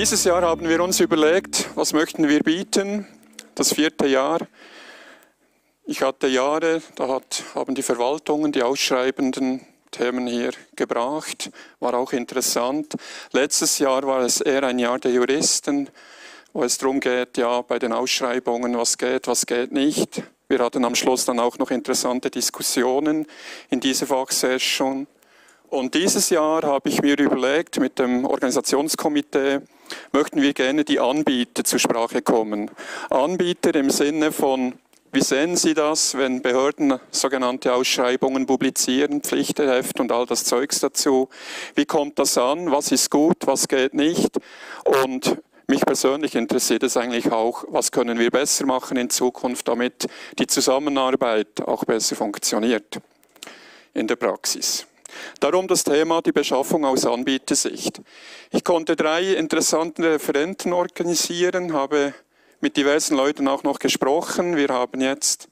Dieses Jahr haben wir uns überlegt, was möchten wir bieten, das 4. Jahr. Ich hatte Jahre, haben die Verwaltungen, die ausschreibenden Themen hier gebracht, war auch interessant. Letztes Jahr war es eher ein Jahr der Juristen, wo es darum geht, ja, bei den Ausschreibungen, was geht nicht. Wir hatten am Schluss dann auch noch interessante Diskussionen in dieser Fachsession. Und dieses Jahr habe ich mir überlegt, mit dem Organisationskomitee möchten wir gerne die Anbieter zur Sprache kommen. Anbieter im Sinne von, wie sehen Sie das, wenn Behörden sogenannte Ausschreibungen publizieren, Pflichtenheft und all das Zeugs dazu? Wie kommt das an? Was ist gut? Was geht nicht? Und mich persönlich interessiert es eigentlich auch, was können wir besser machen in Zukunft, damit die Zusammenarbeit auch besser funktioniert in der Praxis. Darum das Thema die Beschaffung aus Anbietersicht. Ich konnte 3 interessante Referenten organisieren, habe mit diversen Leuten auch noch gesprochen. Wir haben jetzt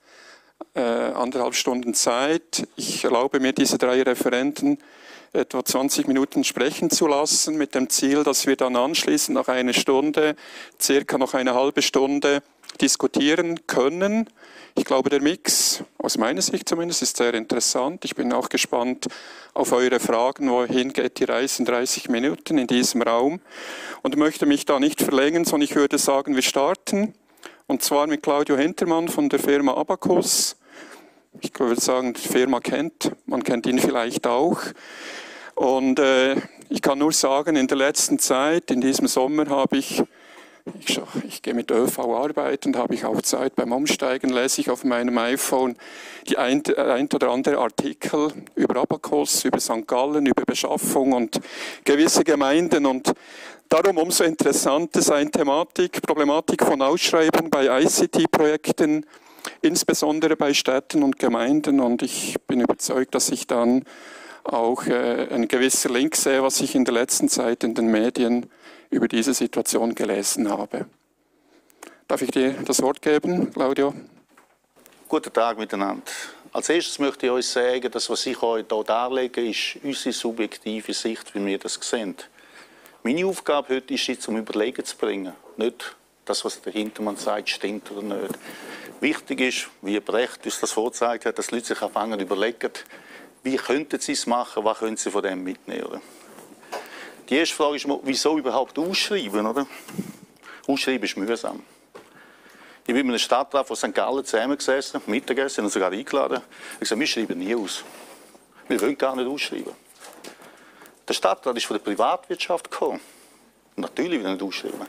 1,5 Stunden Zeit. Ich erlaube mir, diese 3 Referenten etwa 20 Minuten sprechen zu lassen, mit dem Ziel, dass wir dann anschließend nach einer Stunde, circa noch eine halbe Stunde, diskutieren können. Ich glaube, der Mix, aus meiner Sicht zumindest, ist sehr interessant. Ich bin auch gespannt auf eure Fragen, wohin geht die Reise in 30 Minuten in diesem Raum. Und möchte mich da nicht verlängern, sondern ich würde sagen, wir starten. Und zwar mit Claudio Hintermann von der Firma Abacus. Ich würde sagen, die Firma man kennt ihn vielleicht auch. Und ich kann nur sagen, in der letzten Zeit, in diesem Sommer habe ich gehe mit ÖV arbeiten, habe ich auch Zeit beim Umsteigen, lese ich auf meinem iPhone die ein oder andere Artikel über Abacus, über St. Gallen, über Beschaffung und gewisse Gemeinden. Und darum umso interessanter eine Problematik von Ausschreibung bei ICT-Projekten, insbesondere bei Städten und Gemeinden. Und ich bin überzeugt, dass ich dann auch ein gewisser Link sehe, was ich in der letzten Zeit in den Medien über diese Situation gelesen habe. Darf ich dir das Wort geben, Claudio? Guten Tag miteinander. Als erstes möchte ich euch sagen, dass was ich euch hier darlege, ist unsere subjektive Sicht, wie wir das sehen. Meine Aufgabe heute ist, zum Überlegen zu bringen. Nicht das, was der Hintermann sagt, stimmt oder nicht. Wichtig ist, wie Brecht uns das vorgezeigt hat, dass die Leute sich anfangen zu überlegen, wie könnten sie es machen, was können sie von dem mitnehmen. Die erste Frage ist, wieso überhaupt ausschreiben? Oder? Ausschreiben ist mühsam. Ich bin in einem Stadtrat von St. Gallen zusammengesessen, Mittagessen und sogar eingeladen. Ich habe gesagt, wir schreiben nie aus. Wir wollen gar nicht ausschreiben. Der Stadtrat ist von der Privatwirtschaft gekommen. Natürlich will er nicht ausschreiben.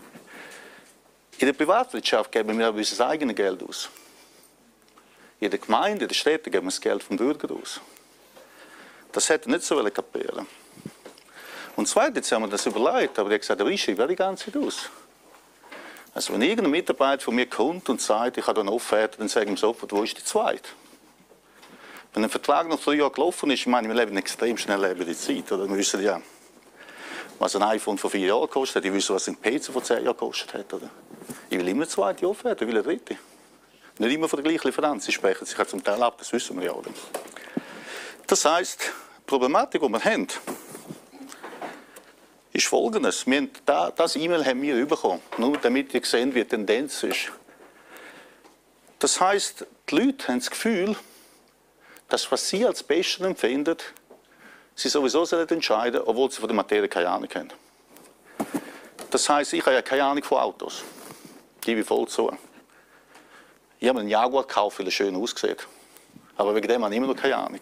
In der Privatwirtschaft geben wir aber unser eigenes Geld aus. In der Gemeinde, in den Städten geben wir das Geld vom Bürger aus. Das hätte nicht so kapieren. Und zweitens haben wir das überlegt, aber ich habe gesagt, aber ich schreibe die ganze Zeit aus. Also wenn irgendein Mitarbeiter von mir kommt und sagt, ich habe eine Offerte, dann sage ich ihm sofort, wo ist die zweite? Wenn ein Vertrag noch 3 Jahre gelaufen ist, ich meine, wir leben extrem schnell über die Zeit. Oder? Wir wissen ja, was ein iPhone vor 4 Jahren kostet, ich wissen, was ein PC vor 10 Jahren gekostet hat. Oder? Ich will immer eine zweite Offerte, ich will eine dritte. Nicht immer von der gleichen Lieferant, sie sprechen sich zum Teil ab, das wissen wir ja. Oder? Das heisst, die Problematik, die wir haben, ist folgendes. Das E-Mail haben wir bekommen, nur damit ihr seht, wie die Tendenz ist. Das heisst, die Leute haben das Gefühl, dass was sie als Besten empfinden, sie sowieso entscheiden sollen, obwohl sie von der Materie keine Ahnung haben. Das heisst, ich habe ja keine Ahnung von Autos. Gebe ich voll zu. Ich habe einen Jaguar gekauft, weil er schön aussieht. Aber wegen dem habe ich immer noch keine Ahnung.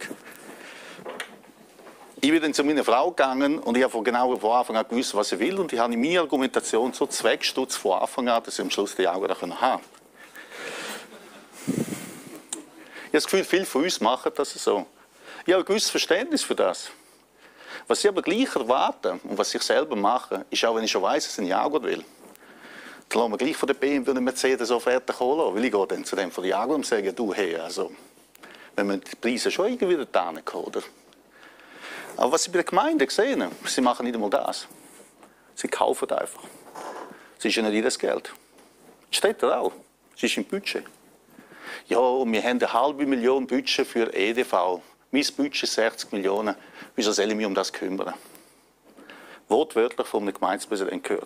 Ich bin dann zu meiner Frau gegangen und ich habe von Anfang an gewusst, was ich will. Und ich habe in meiner Argumentation so zweckstutzt von Anfang an, dass ich am Schluss die Augen haben konnte. Ich habe das Gefühl, viele von uns machen das so. Ich habe ein gewisses Verständnis für das. Was ich aber gleich erwarte und was ich selber mache, ist auch, wenn ich schon weiss, dass ich einen Jaguar will, dann lassen wir gleich von der BMW und der Mercedes Offerte kommen. Weil ich gehe dann zu dem von der Jaguar und sage, du, hey, also, wenn wir die Preise schon irgendwie da hinkommen, oder? Aber was ich bei der Gemeinde gesehen habe, sie machen nicht einmal das. Sie kaufen einfach. Es ist ja nicht ihr Geld. Das steht da auch. Es ist im Budget. Ja, wir haben 500.000 Budget für EDV. Mein Budget ist 60 Millionen. Wieso soll ich mich um das kümmern? Wortwörtlich von einem Gemeindepräsidenten gehört.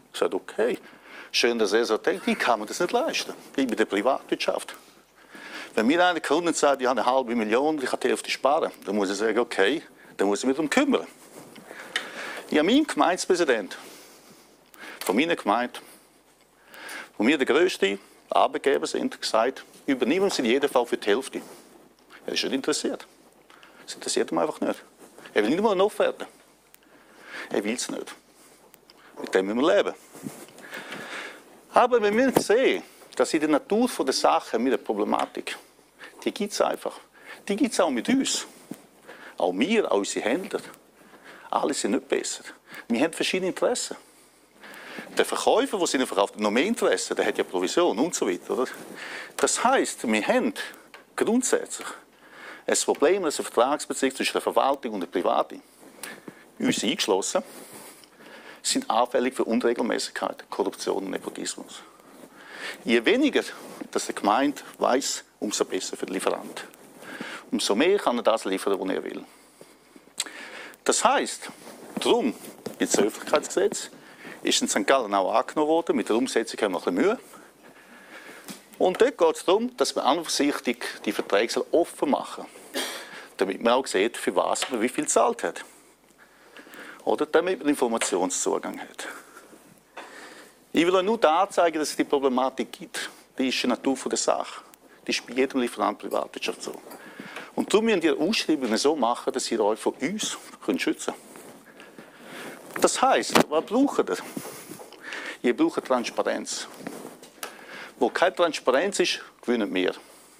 Ich sage, okay, schön, dass er so denkt, ich kann mir das nicht leisten. Ich bin in der Privatwirtschaft. Wenn mir einer kommt und sagt, ich habe 1,5 Million, ich kann die Hälfte sparen, dann muss ich sagen, okay, dann muss ich mich darum kümmern. Ich habe meinen Gemeindepräsident von meiner Gemeinde, wo wir der grösste Arbeitgeber sind, gesagt, übernehmen Sie in jedem Fall für die Hälfte. Er ist nicht interessiert. Das interessiert ihn einfach nicht. Er will nicht mal eine Offerte. Er will es nicht. Mit dem müssen wir leben. Aber wir müssen sehen, dass in der Natur der Sache mit der Problematik, die gibt es einfach. Die gibt es auch mit uns. Auch wir, auch unsere Händler. Alle sind nicht besser. Wir haben verschiedene Interessen. Der Verkäufer, der seinen verkauft, hat noch mehr Interessen, der hat ja Provision und so weiter. Oder? Das heisst, wir haben grundsätzlich ein Problem, das ist eine Vertragsbeziehung zwischen der Verwaltung und der Privaten. Uns eingeschlossen, sind anfällig für Unregelmäßigkeiten, Korruption und Nepotismus. Je weniger dass die Gemeinde weiss, umso besser für den Lieferant. Umso mehr kann er das liefern, was er will. Das heisst, darum, jetzt das Öffentlichkeitsgesetz, ist in St. Gallen auch angenommen worden. Mit der Umsetzung haben wir ein bisschen Mühe. Und dort geht es darum, dass man ansichtig die Verträge offen machen soll. Damit man auch sieht, für was man wie viel gezahlt hat. Oder damit man Informationszugang hat. Ich will euch nur da zeigen, dass es die Problematik gibt. Die ist die Natur der Sache. Die ist bei jedem Lieferant Privatwirtschaft so. Und darum müssen wir Ausschreibungen so machen, dass ihr euch von uns schützen könnt. Das heisst, was braucht ihr? Ihr braucht Transparenz. Wo keine Transparenz ist, gewinnen wir.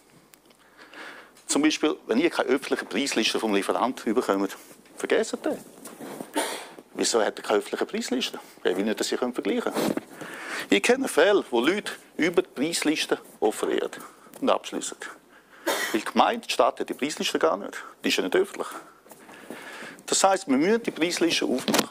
Zum Beispiel, wenn ihr keine öffentliche Preisliste vom Lieferanten bekommt, vergesst den. Wieso hat er keine öffentliche Preisliste? Wer will nicht, dass ihr vergleichen könnt? Ich kenne Fälle, wo Leute über die Preisliste offerieren und abschließen. Weil die Gemeinde, die Stadt hat die Preisliste gar nicht. Die ist ja nicht öffentlich. Das heisst, wir müssen die Preisliste aufmachen.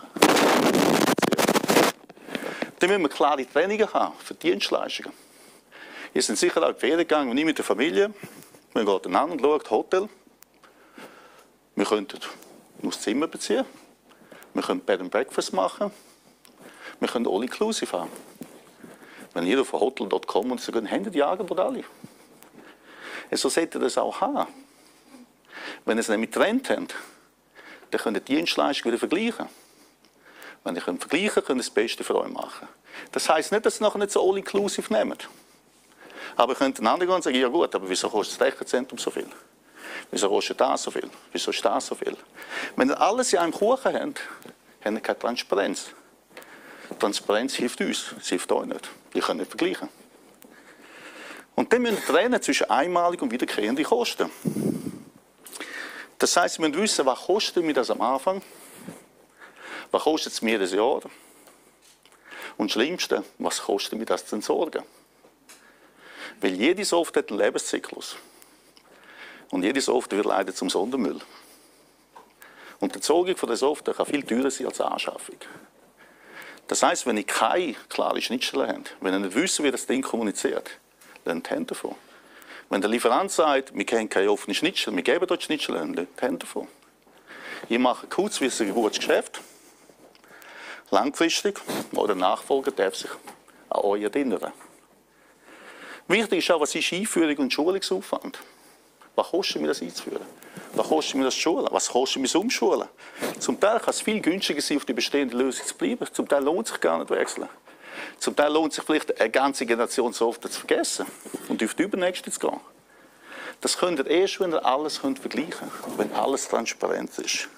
Dann müssen wir klare Trennungen haben für Dienstleistungen. Ihr seid sicher auch in die Ferien gegangen, wenn ich mit der Familie, wir gehen an und schauen, Hotel. Wir könnten nur das Zimmer beziehen. Wir können Bed and Breakfast machen. Wir können All-Inclusive haben. Wenn ihr auf hotel.com und sagt, habt ihr die Angebote alle? So sollte ihr das auch haben. Wenn ihr es nämlich getrennt habt, dann könnt ihr die Dienstleistung wieder vergleichen. Wenn ihr vergleichen könnt, könnt ihr das Beste für euch machen. Das heisst nicht, dass ihr nachher nicht so All-Inclusive nehmt. Aber ihr könnt einander gehen und sagen, ja gut, aber wieso kostet das Rechenzentrum so viel? Wieso kostet das so viel? Wieso ist das so viel? Wenn ihr alles in einem Kuchen habt, habt ihr keine Transparenz. Transparenz hilft uns, es hilft euch nicht. Ihr könnt nicht vergleichen. Und dann müssen wir trennen zwischen einmaligen und wiederkehrenden Kosten. Das heisst, wir müssen wissen, was kostet mir das am Anfang? Was kostet es mir das Jahr? Und das Schlimmste, was kostet mir das zu entsorgen? Weil jede Software hat einen Lebenszyklus. Und jede Software wird leider zum Sondermüll. Und die Entsorgung von der Software kann viel teurer sein als die Anschaffung. Das heisst, wenn ich keine klare Schnittstelle habe, wenn ich nicht wüsste, wie das Ding kommuniziert, dann die Hände davon. Wenn der Lieferant sagt, wir kennen keine offene Schnittstelle, wir geben dort Schnittstellen, dann die Hände davon. Ich mache kurzfristig ein gutes Geschäft. Langfristig oder Nachfolger darf sich an euch erinnern. Wichtig ist auch, was ist Einführung und Schulungsaufwand? Was kostet mir das einzuführen? Was kostet mir das Schulen? Was kostet mir das Umschulen? Zum Teil kann es viel günstiger sein, auf die bestehende Lösung zu bleiben. Zum Teil lohnt es sich gar nicht wechseln. Zum Teil lohnt es sich vielleicht eine ganze Generation Software zu vergessen und auf die übernächste zu gehen. Das könnt ihr erst, wenn ihr alles vergleichen könnt, wenn alles transparent ist.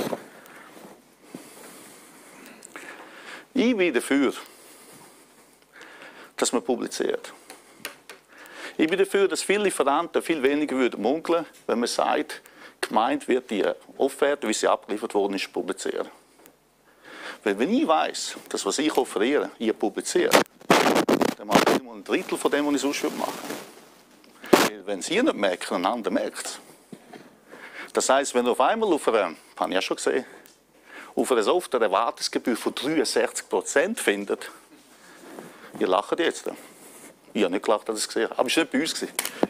Ich bin dafür, dass man publiziert. Ich bin dafür, dass viele Lieferanten viel weniger munkeln würden, wenn man sagt, die Gemeinde wird die Offerte, wie sie abgeliefert worden ist, publizieren. Weil wenn ich weiss, dass was ich offeriere, ihr publiziert, dann mache ich nur ein Drittel von dem, was ich sonst machen würde. Weil wenn Sie nicht merken, ein anderer merkt es. Das heisst, wenn ihr auf einmal auf einer, habe ich ja schon gesehen, auf einer Software eine Wartungsgebühr von 63% findet, ihr lacht jetzt. Ich habe nicht gelacht, als ich es gesehen habe, aber es war nicht bei uns.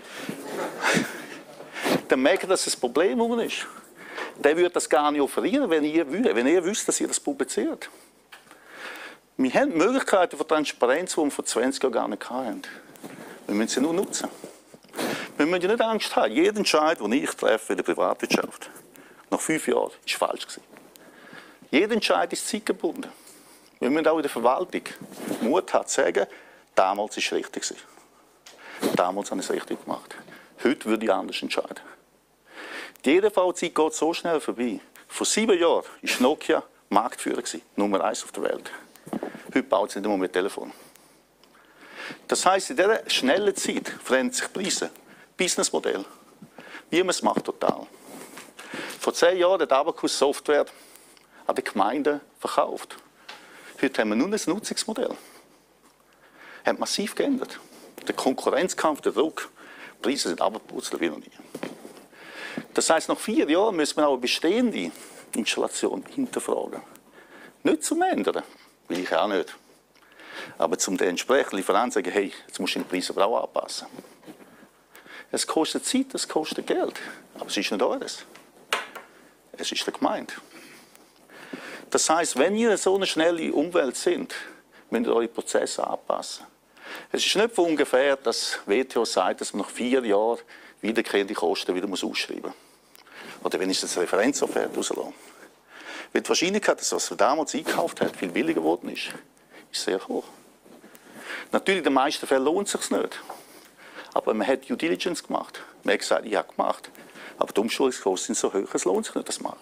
Dann merkt ihr, dass das Problem ist. Der würde das gar nicht offerieren, wenn ihr wüsst, dass ihr das publiziert. Wir haben Möglichkeiten von Transparenz, die wir vor 20 Jahren gar nicht hatten. Wir müssen sie nur nutzen. Wir müssen ja nicht Angst haben. Jeder Entscheid, den ich treffe in der Privatwirtschaft, nach 5 Jahren, ist falsch gewesen. Jeder Entscheid ist zeitgebunden. Wir müssen auch in der Verwaltung Mut haben zu sagen, damals war es richtig gewesen. Damals habe ich es richtig gemacht. Heute würde ich anders entscheiden. Die EDV-Zeit geht so schnell vorbei. Vor 7 Jahren war Nokia Marktführer, Nummer 1 auf der Welt. Heute baut es nicht mehr mit Telefon. Das heisst, in dieser schnellen Zeit verändern sich Preise, Businessmodell, wie man es macht, total. Vor 10 Jahren hat Abacus Software an die Gemeinden verkauft. Heute haben wir nur ein Nutzungsmodell. Hat massiv geändert. Der Konkurrenzkampf, der Druck, die Preise sind abgepurzelt wie noch nie. Das heisst, nach 4 Jahren müssen wir auch eine bestehende Installation hinterfragen. Nicht zum Ändern, will ich auch nicht. Aber zum den entsprechenden Lieferanten sagen, hey, jetzt musst du den Preis aber auch anpassen. Es kostet Zeit, es kostet Geld. Aber es ist nicht eures. Es ist der Gemeinde. Das heisst, wenn ihr in so einer schnellen Umwelt sind, müsst ihr eure Prozesse anpassen. Es ist nicht von ungefähr, dass WTO sagt, dass man nach 4 Jahren wiederkehrende Kosten wieder ausschreiben muss. Oder wenigstens eine Referenzofferte rauslassen. Weil die Wahrscheinlichkeit, dass was man damals eingekauft hat, viel billiger geworden ist sehr hoch. Natürlich, in den meisten Fällen lohnt es sich nicht. Aber man hat Due Diligence gemacht. Man hat gesagt, ich habe gemacht. Aber die Umschulungskosten sind so hoch, es lohnt sich nicht, das zu machen.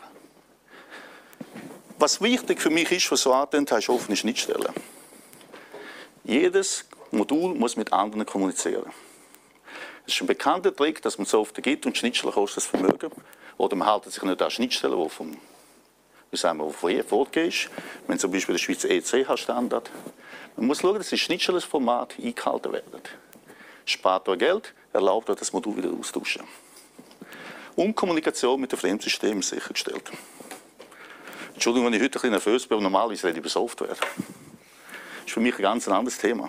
Was wichtig für mich ist, was so angetönt hast, ist offene Schnittstellen. Jedes Modul muss mit anderen kommunizieren. Es ist ein bekannter Trick, dass man Software gibt und Schnittstellen kostet das Vermögen. Oder man hält sich nicht an Schnittstellen, die vom vorgegeben ist. Wenn zum Beispiel der Schweizer ECH-Standard. Man muss schauen, dass die Schnittstellenformat eingehalten werden. Spart auch Geld, erlaubt auch das Modul wieder austauschen. Und Kommunikation mit dem Fremdsystem ist sichergestellt. Entschuldigung, wenn ich heute ein bisschen nervös bin, aber normalerweise rede ich über Software. Das ist für mich ein ganz anderes Thema.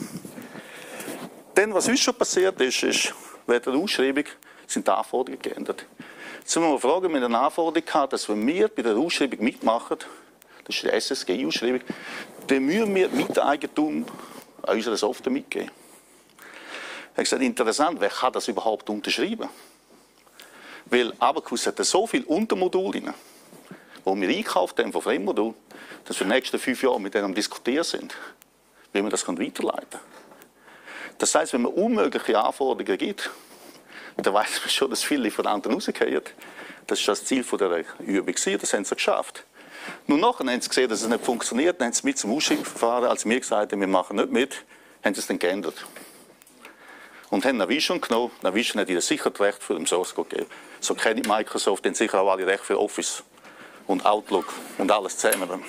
Dann, was uns schon passiert ist, während der Ausschreibung sind die Anforderungen geändert. Jetzt müssen wir mal fragen, mit einer Anforderung gehabt, dass wenn wir bei der Ausschreibung mitmachen, das ist die SSG-Ausschreibung, dann müssen wir Miteigentum an unserer Software mitgeben. Ich habe gesagt, interessant, wer kann das überhaupt unterschreiben? Weil Abacus hat so viele Untermodule drin, die wir einkauft haben von Fremdmodulen, dass wir in den nächsten 5 Jahren mit denen am Diskutieren sind, wie man das weiterleiten kann. Das heisst, wenn man unmögliche Anforderungen gibt, dann weiss man schon, dass viele Lieferanten rausgehen. Das war das Ziel dieser Übung, das haben sie geschafft. Nur nachher haben sie gesehen, dass es nicht funktioniert, dann haben sie mit zum Ausschreibungsverfahren, als wir gesagt haben, wir machen nicht mit, haben sie es dann geändert. Und haben Navision genommen. Navision hat ihnen sicher das Recht für den Source Code gegeben. So kennt Microsoft, dann sicher auch alle Recht für Office und Outlook und alles zusammen.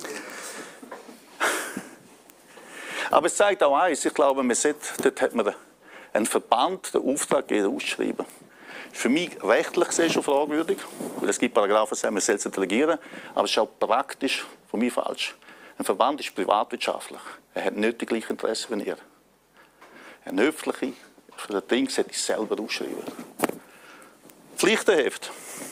Aber es zeigt auch eins, ich glaube, dort hat man einen Verband, den Auftraggeber ausschreiben. Für mich rechtlich gesehen schon fragwürdig, weil es gibt Paragraphen, die sagen, man soll sie delegieren, aber es ist auch praktisch von mir falsch. Ein Verband ist privatwirtschaftlich. Er hat nicht die gleichen Interessen wie ihr. Ein öffentlicher Ding sollte ich selber ausschreiben. Pflichtenheft.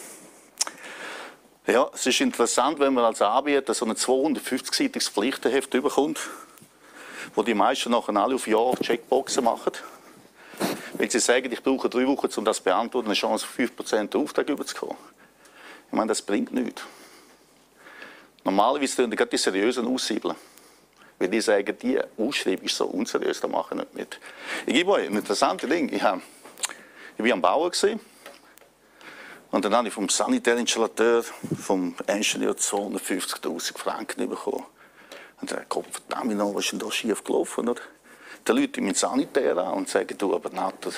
Ja, es ist interessant, wenn man als Anbieter so ein 250-seitiges Pflichtenheft bekommt, wo die meisten nachher alle auf Jahr Checkboxen machen. Weil sie sagen, ich brauche 3 Wochen, um das zu beantworten, eine Chance, 5% den Auftrag überzukommen. Ich meine, das bringt nichts. Normalerweise tun die seriösen aussiebeln. Weil die sagen, die Ausschreibung ist so unseriös, da mache ich nicht mit. Ich gebe euch ein interessantes Ding. Ich war am Bauer und dann habe ich vom Sanitärinstallateur, vom Ingenieur 250'000 Franken bekommen. Und der Kopf, verdammt noch, was ist denn da schief gelaufen? Oder? Dann rufe ich meinen Sanitär an und sage, du, aber Natter,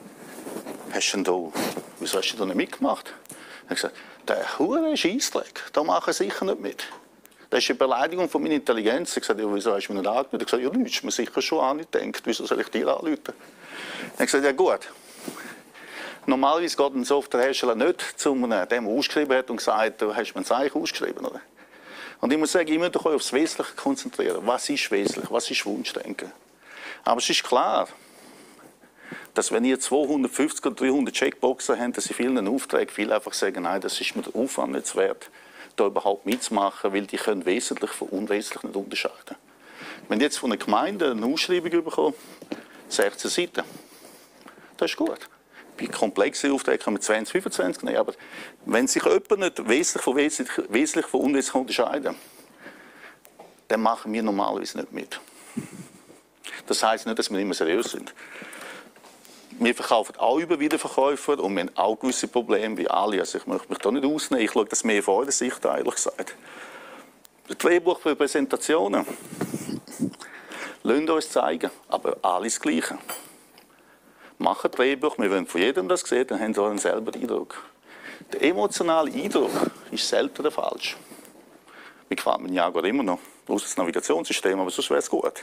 wieso hast du da nicht mitgemacht? Er hat gesagt, der hure Scheissdreck, da mache ich sicher nicht mit. Das ist eine Beleidigung von meiner Intelligenz. Ich habe gesagt, wieso hast du mich nicht angerufen? Er hat gesagt, ja, nichts, man sicher schon angedenkt, wieso soll ich dir anrufen? Er hat gesagt, ja gut. Normalerweise geht ein Softwarehersteller nicht zu dem, der ausgeschrieben hat und gesagt, du hast mir ein Zeichen ausgeschrieben. Oder? Und ich muss sagen, ihr müsst euch aufs Wesentliche konzentrieren. Was ist wesentlich? Was ist Wunschdenken? Aber es ist klar, dass wenn ihr 250 oder 300 Checkboxen habt, dass in vielen Aufträgen viele einfach sagen, nein, das ist mir der Aufwand nicht wert, da überhaupt mitzumachen, weil die können wesentlich von unwesentlich nicht unterscheiden. Wenn jetzt von einer Gemeinde eine Ausschreibung bekommen, 16 Seiten, das ist gut. Bei komplexen Aufträgen kann man 20, 25 nehmen, aber wenn sich jemand nicht wesentlich von unwesentlich unterscheiden, dann machen wir normalerweise nicht mit. Das heisst nicht, dass wir immer seriös sind. Wir verkaufen auch über Wiederverkäufer und wir haben auch gewisse Probleme wie alle. Also ich möchte mich da nicht ausnehmen, ich schaue das mehr von eurer Sicht, ehrlich gesagt. Das Drehbuch für Präsentationen. Lasst uns zeigen, aber alles Gleiche. Macht ein Drehbuch, wir wollen von jedem das sehen, dann haben sie auch einen selber Eindruck. Der emotionale Eindruck ist selten falsch. Mir gefällt mein Jaguar immer noch, bloß das Navigationssystem, aber sonst wäre es gut.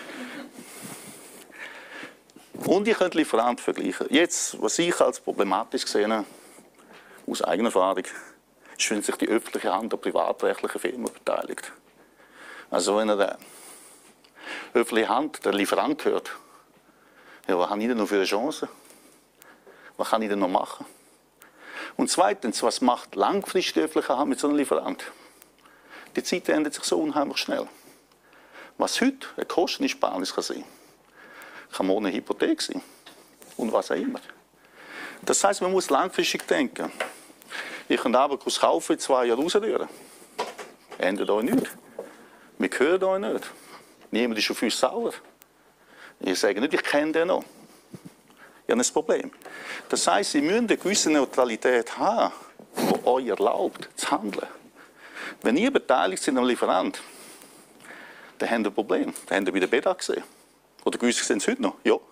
Und ihr könnt Lieferanten vergleichen. Jetzt, was ich als problematisch sehe, aus eigener Erfahrung, ist, wenn sich die öffentliche Hand an privatrechtlichen Firmen beteiligt. Also wenn der öffentliche Hand, der Lieferant gehört, ja, was habe ich denn noch für eine Chance? Was kann ich denn noch machen? Und zweitens, was macht langfristig die öffentliche Hand mit so einem Lieferant? Die Zeit ändert sich so unheimlich schnell. Was heute eine Kostenersparnis kann sein, kann morgen eine Hypothek sein. Und was auch immer. Das heisst, man muss langfristig denken. Ich kann Abacus kaufen, in 2 Jahren rausrühren. Ändert euch nichts. Wir hören euch nicht. Niemand ist auf uns sauer. Ich sage nicht, ich kenne den noch. Ich habe ein Problem. Das heisst, Sie müssen eine gewisse Neutralität haben, die euch erlaubt, zu handeln. Wenn ihr beteiligt seid am Lieferant, dann habt ihr ein Problem. Dann habt ihr bei der BEDA gesehen. Oder gewisse sehen es heute noch. Ja.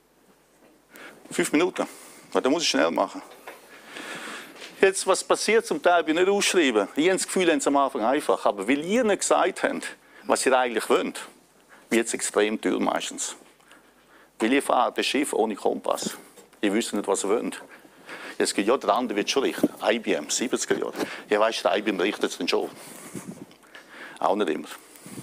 5 Minuten. Da muss ich schnell machen. Jetzt, was passiert zum Teil, ich nicht ausschreiben. Ich habe das Gefühl, haben es am Anfang einfach. Aber weil ihr nicht gesagt habt, was ihr eigentlich wollt, wird es extrem teuer meistens. Weil ihr fahrt das Schiff ohne Kompass. Ihr wisst nicht, was ihr wollt. Jetzt geht ja, der andere wird schon richten. IBM, 70er Jahre. Ja, weißt du, der IBM richtet es dann schon. Auch nicht immer.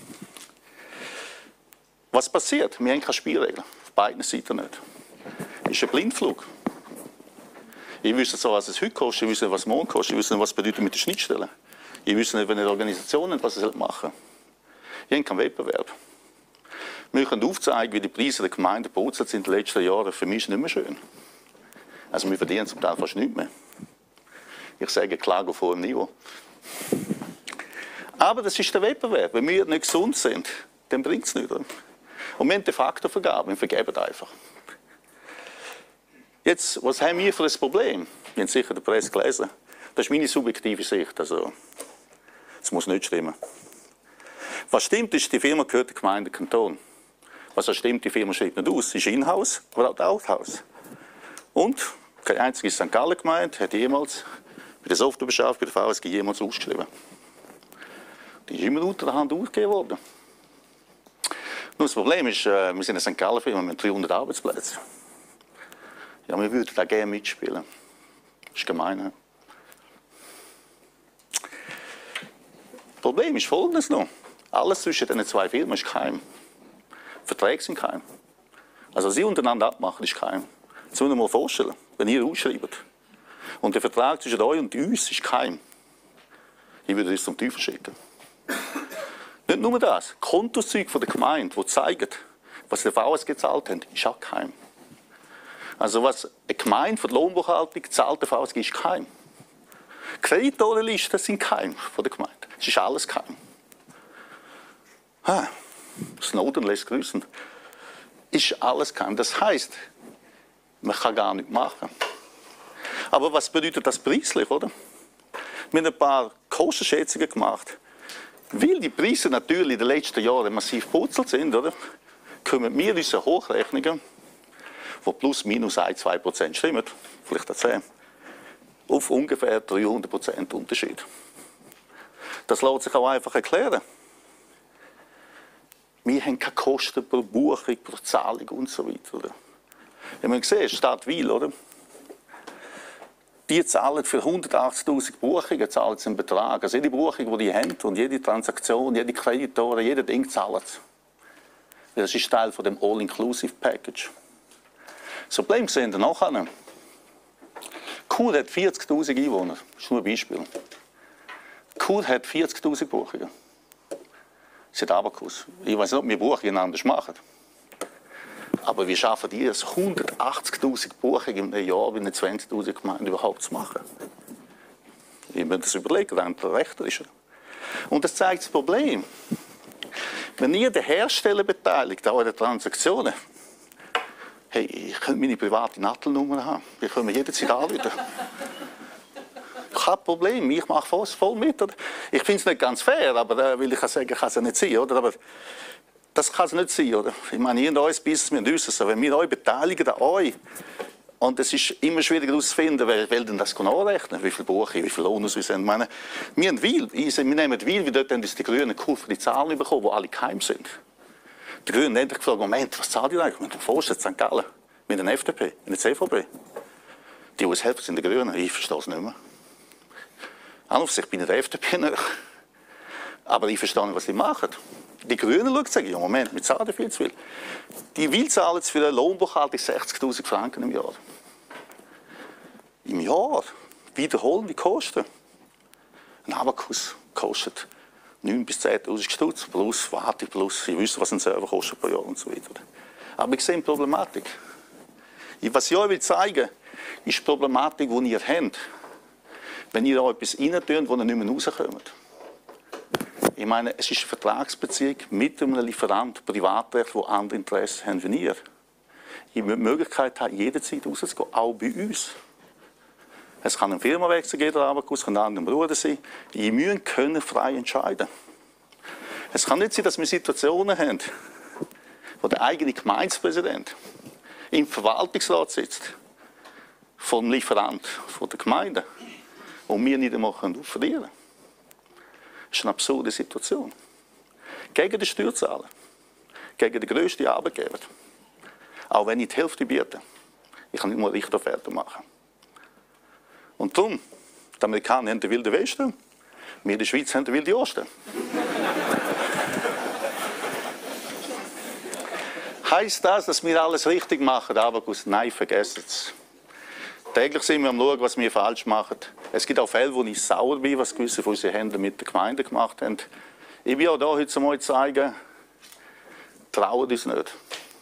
Was passiert? Wir haben keine Spielregeln. Auf beiden Seiten nicht. Es ist ein Blindflug. Ich wüsste zwar, was es heute kostet, ich wüsste nicht, was es morgen kostet, ich wüsste nicht, was es bedeutet mit den Schnittstellen. Ich wüsste nicht, wenn eine Organisation hat, was sie machen soll. Ich habe keinen Wettbewerb. Wir können aufzeigen, wie die Preise der Gemeinden geboten sind in den letzten Jahren. Für mich ist es nicht mehr schön. Also wir verdienen zum Teil fast nichts mehr. Ich sage, Klage auf hohem Niveau. Aber das ist der Wettbewerb. Wenn wir nicht gesund sind, dann bringt es nichts. Und wir haben de facto Vergabe, wir vergeben einfach. Jetzt, was haben wir für ein Problem? Wir haben sicher die Presse gelesen. Das ist meine subjektive Sicht. Also, das muss nicht stimmen. Was stimmt, ist, die Firma gehört der Gemeinde Kanton. Was auch stimmt, die Firma schreibt nicht aus. Sie ist In-house oder auch Out-house. Und keine einzige St. Gallen Gemeinde hat jemals bei der Softwarebeschaffung, bei der VSG jemals ausgeschrieben. Die ist immer unter der Hand ausgegeben worden. Nur das Problem ist, wir sind eine St. Gallen-Firma mit 300 Arbeitsplätzen. Ja, wir würden da gerne mitspielen. Das ist gemein. He? Das Problem ist folgendes noch. Alles zwischen diesen 2 Firmen ist geheim. Verträge sind geheim. Also, was sie untereinander abmachen, ist geheim. Das müssen wir mal vorstellen, wenn ihr ausschreibt. Und der Vertrag zwischen euch und uns ist geheim. Ich würde es zum Teufel schicken. Nicht nur das. Kontozeug von der Gemeinde, die zeigen, was der VSG gezahlt hat, ist auch geheim. Also was eine Gemeinde von der Lohnbuchhaltung zahlt, der VSG ist geheim. Kreditorenlisten sind geheim von der Gemeinde. Es ist alles geheim. Snowden lässt grüßen. Ist alles geheim. Das heisst, man kann gar nichts machen. Aber was bedeutet das preislich, oder? Wir haben ein paar Kostenschätzungen gemacht. Weil die Preise natürlich in den letzten Jahren massiv geputzelt sind, oder? Kommen wir unsere Hochrechnungen, die plus minus 1-2% stimmen, vielleicht auch 10, auf ungefähr 300% Unterschied. Das lässt sich auch einfach erklären. Wir haben keine Kosten pro Buchung, pro Zahlung und so weiter. Oder? Wenn man sieht, Stadt Wil, oder? Die zahlen für 180'000 Buchungen zahlen sie einen Betrag. Also jede Buchung, die die haben und jede Transaktion, jede Kreditoren, jeder Ding zahlen sie. Das ist Teil von dem All-Inclusive-Package. Das Problem sehen wir nachher. Chur hat 40'000 Einwohner. Das ist nur ein Beispiel. Chur hat 40'000 Buchungen. sind Abakus. Ich weiß nicht, ob wir Buchungen anders machen. Aber wie schaffen die es, 180'000 Buchungen im Jahr in 20'000 Gemeinden überhaupt zu machen? Ich muss das überlegen, dann der Rechter ist. Und das zeigt das Problem. Wenn ihr den Hersteller beteiligt an euren Transaktionen, hey, ich könnte meine private Nattelnummer haben. Wir können jederzeit anrufen. Kein Problem, ich mache voll mit. Oder? Ich finde es nicht ganz fair, aber will ich sagen, kann es ja nicht sein. Oder? Aber das kann es nicht sein. Oder? Ich meine, ihr und euer Business müsst wissen, wenn wir euch beteiligen an euch, und es ist immer schwieriger herauszufinden, wer denn das anrechnen, wie viele Buche, wie viel Lohn wir sind. Wir haben Wil, wir nehmen Wil, wie dort haben uns die Grünen Kurve die Zahlen bekommen, die alle geheim sind. Die Grünen haben endlich gefragt, Moment, was zahlt ihr eigentlich mit dem Vorstand St. Gallen, mit der FDP, mit der CVP? Die uns helfen, sind die Grünen. Ich verstehe es nicht mehr. An und für sich bin ich der FDP nicht. Aber ich verstehe nicht, was die machen. Die Grünen schauen und sagen, ja Moment, wir zahlen viel zu viel. Die Wil zahlen jetzt für eine Lohnbuchhaltung 60'000 Franken im Jahr. Im Jahr. Wiederholende Kosten. Ein Abakus kostet 9.000 bis 10.000 Stutz plus Wartung plus, ich wüsste, was ein Server kostet pro Jahr und so weiter. Aber ich sehe die Problematik. Was ich euch zeigen will, ist die Problematik, die ihr habt, wenn ihr euch etwas reintun, wo ihr nicht mehr rauskommt. Ich meine, es ist eine Vertragsbeziehung mit einem Lieferant, Privatrecht, der andere Interessen haben wie ihr. Ihr müsst die Möglichkeit haben, jederzeit rauszugehen, auch bei uns. Es kann ein Firmenwechsel geben, der Abakus kann ein anderer Bruder sein. Ihr müsst können frei entscheiden. Es kann nicht sein, dass wir Situationen haben, wo der eigene Gemeindepräsident im Verwaltungsrat sitzt, vom Lieferant, von der Gemeinde, und wir nicht einmal offerieren können. Das ist eine absurde Situation. Gegen den Steuerzahler, gegen den grössten Arbeitgeber. Auch wenn ich die Hälfte biete, ich kann nicht mal eine Richtofferte machen. Und darum, die Amerikaner haben den Wilden Westen, wir in der Schweiz haben den Wilden Osten. Heißt das, dass wir alles richtig machen, Abakus? Nein, vergessen es. Täglich sind wir am Schauen, was wir falsch machen. Es gibt auch Fälle, wo ich sauer bin, was gewisse von unseren Händlern mit der Gemeinde gemacht haben. Ich will auch hier heute mal zeigen, traut uns nicht.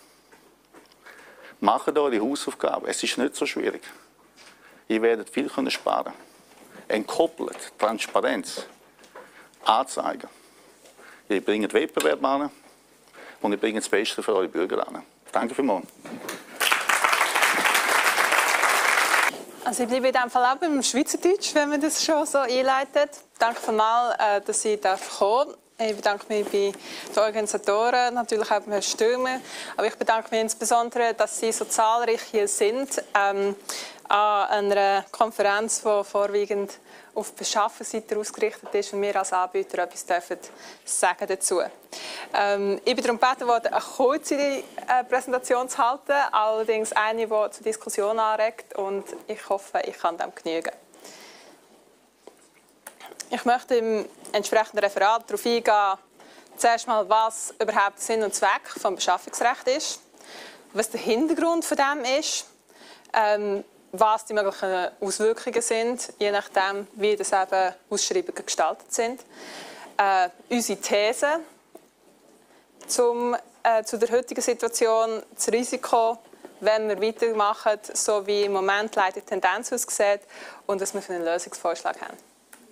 Macht eure Hausaufgaben. Es ist nicht so schwierig. Ihr werdet viel sparen. Entkoppelt, Transparenz, Anzeigen. Ihr bringt Wettbewerb an und ihr bringt das Beste für eure Bürger an. Danke vielmals. Also ich bleibe in diesem Fall auch beim Schweizerdeutsch, wenn man das schon so einleitet. Danke vielmals, dass Sie kommen dürfen. Ich bedanke mich bei den Organisatoren, natürlich auch bei Herrn Stürmer. Aber ich bedanke mich insbesondere, dass Sie so zahlreich hier sind an einer Konferenz, die vorwiegend auf die Beschafferseite ausgerichtet ist und wir als Anbieter etwas sagen dazu. Ich bin darum gebeten worden, eine kurze Präsentation zu halten, allerdings eine, die zur Diskussion anregt, und ich hoffe, ich kann dem genügen. Ich möchte im entsprechenden Referat darauf eingehen, zuerst mal, was überhaupt der Sinn und Zweck des Beschaffungsrechts ist, was der Hintergrund von dem ist, was die möglichen Auswirkungen sind, je nachdem, wie das eben Ausschreibungen gestaltet sind. Unsere These zu der heutigen Situation, das Risiko, wenn wir weitermachen, so wie im Moment leider die Tendenz aussieht, und was wir für einen Lösungsvorschlag haben.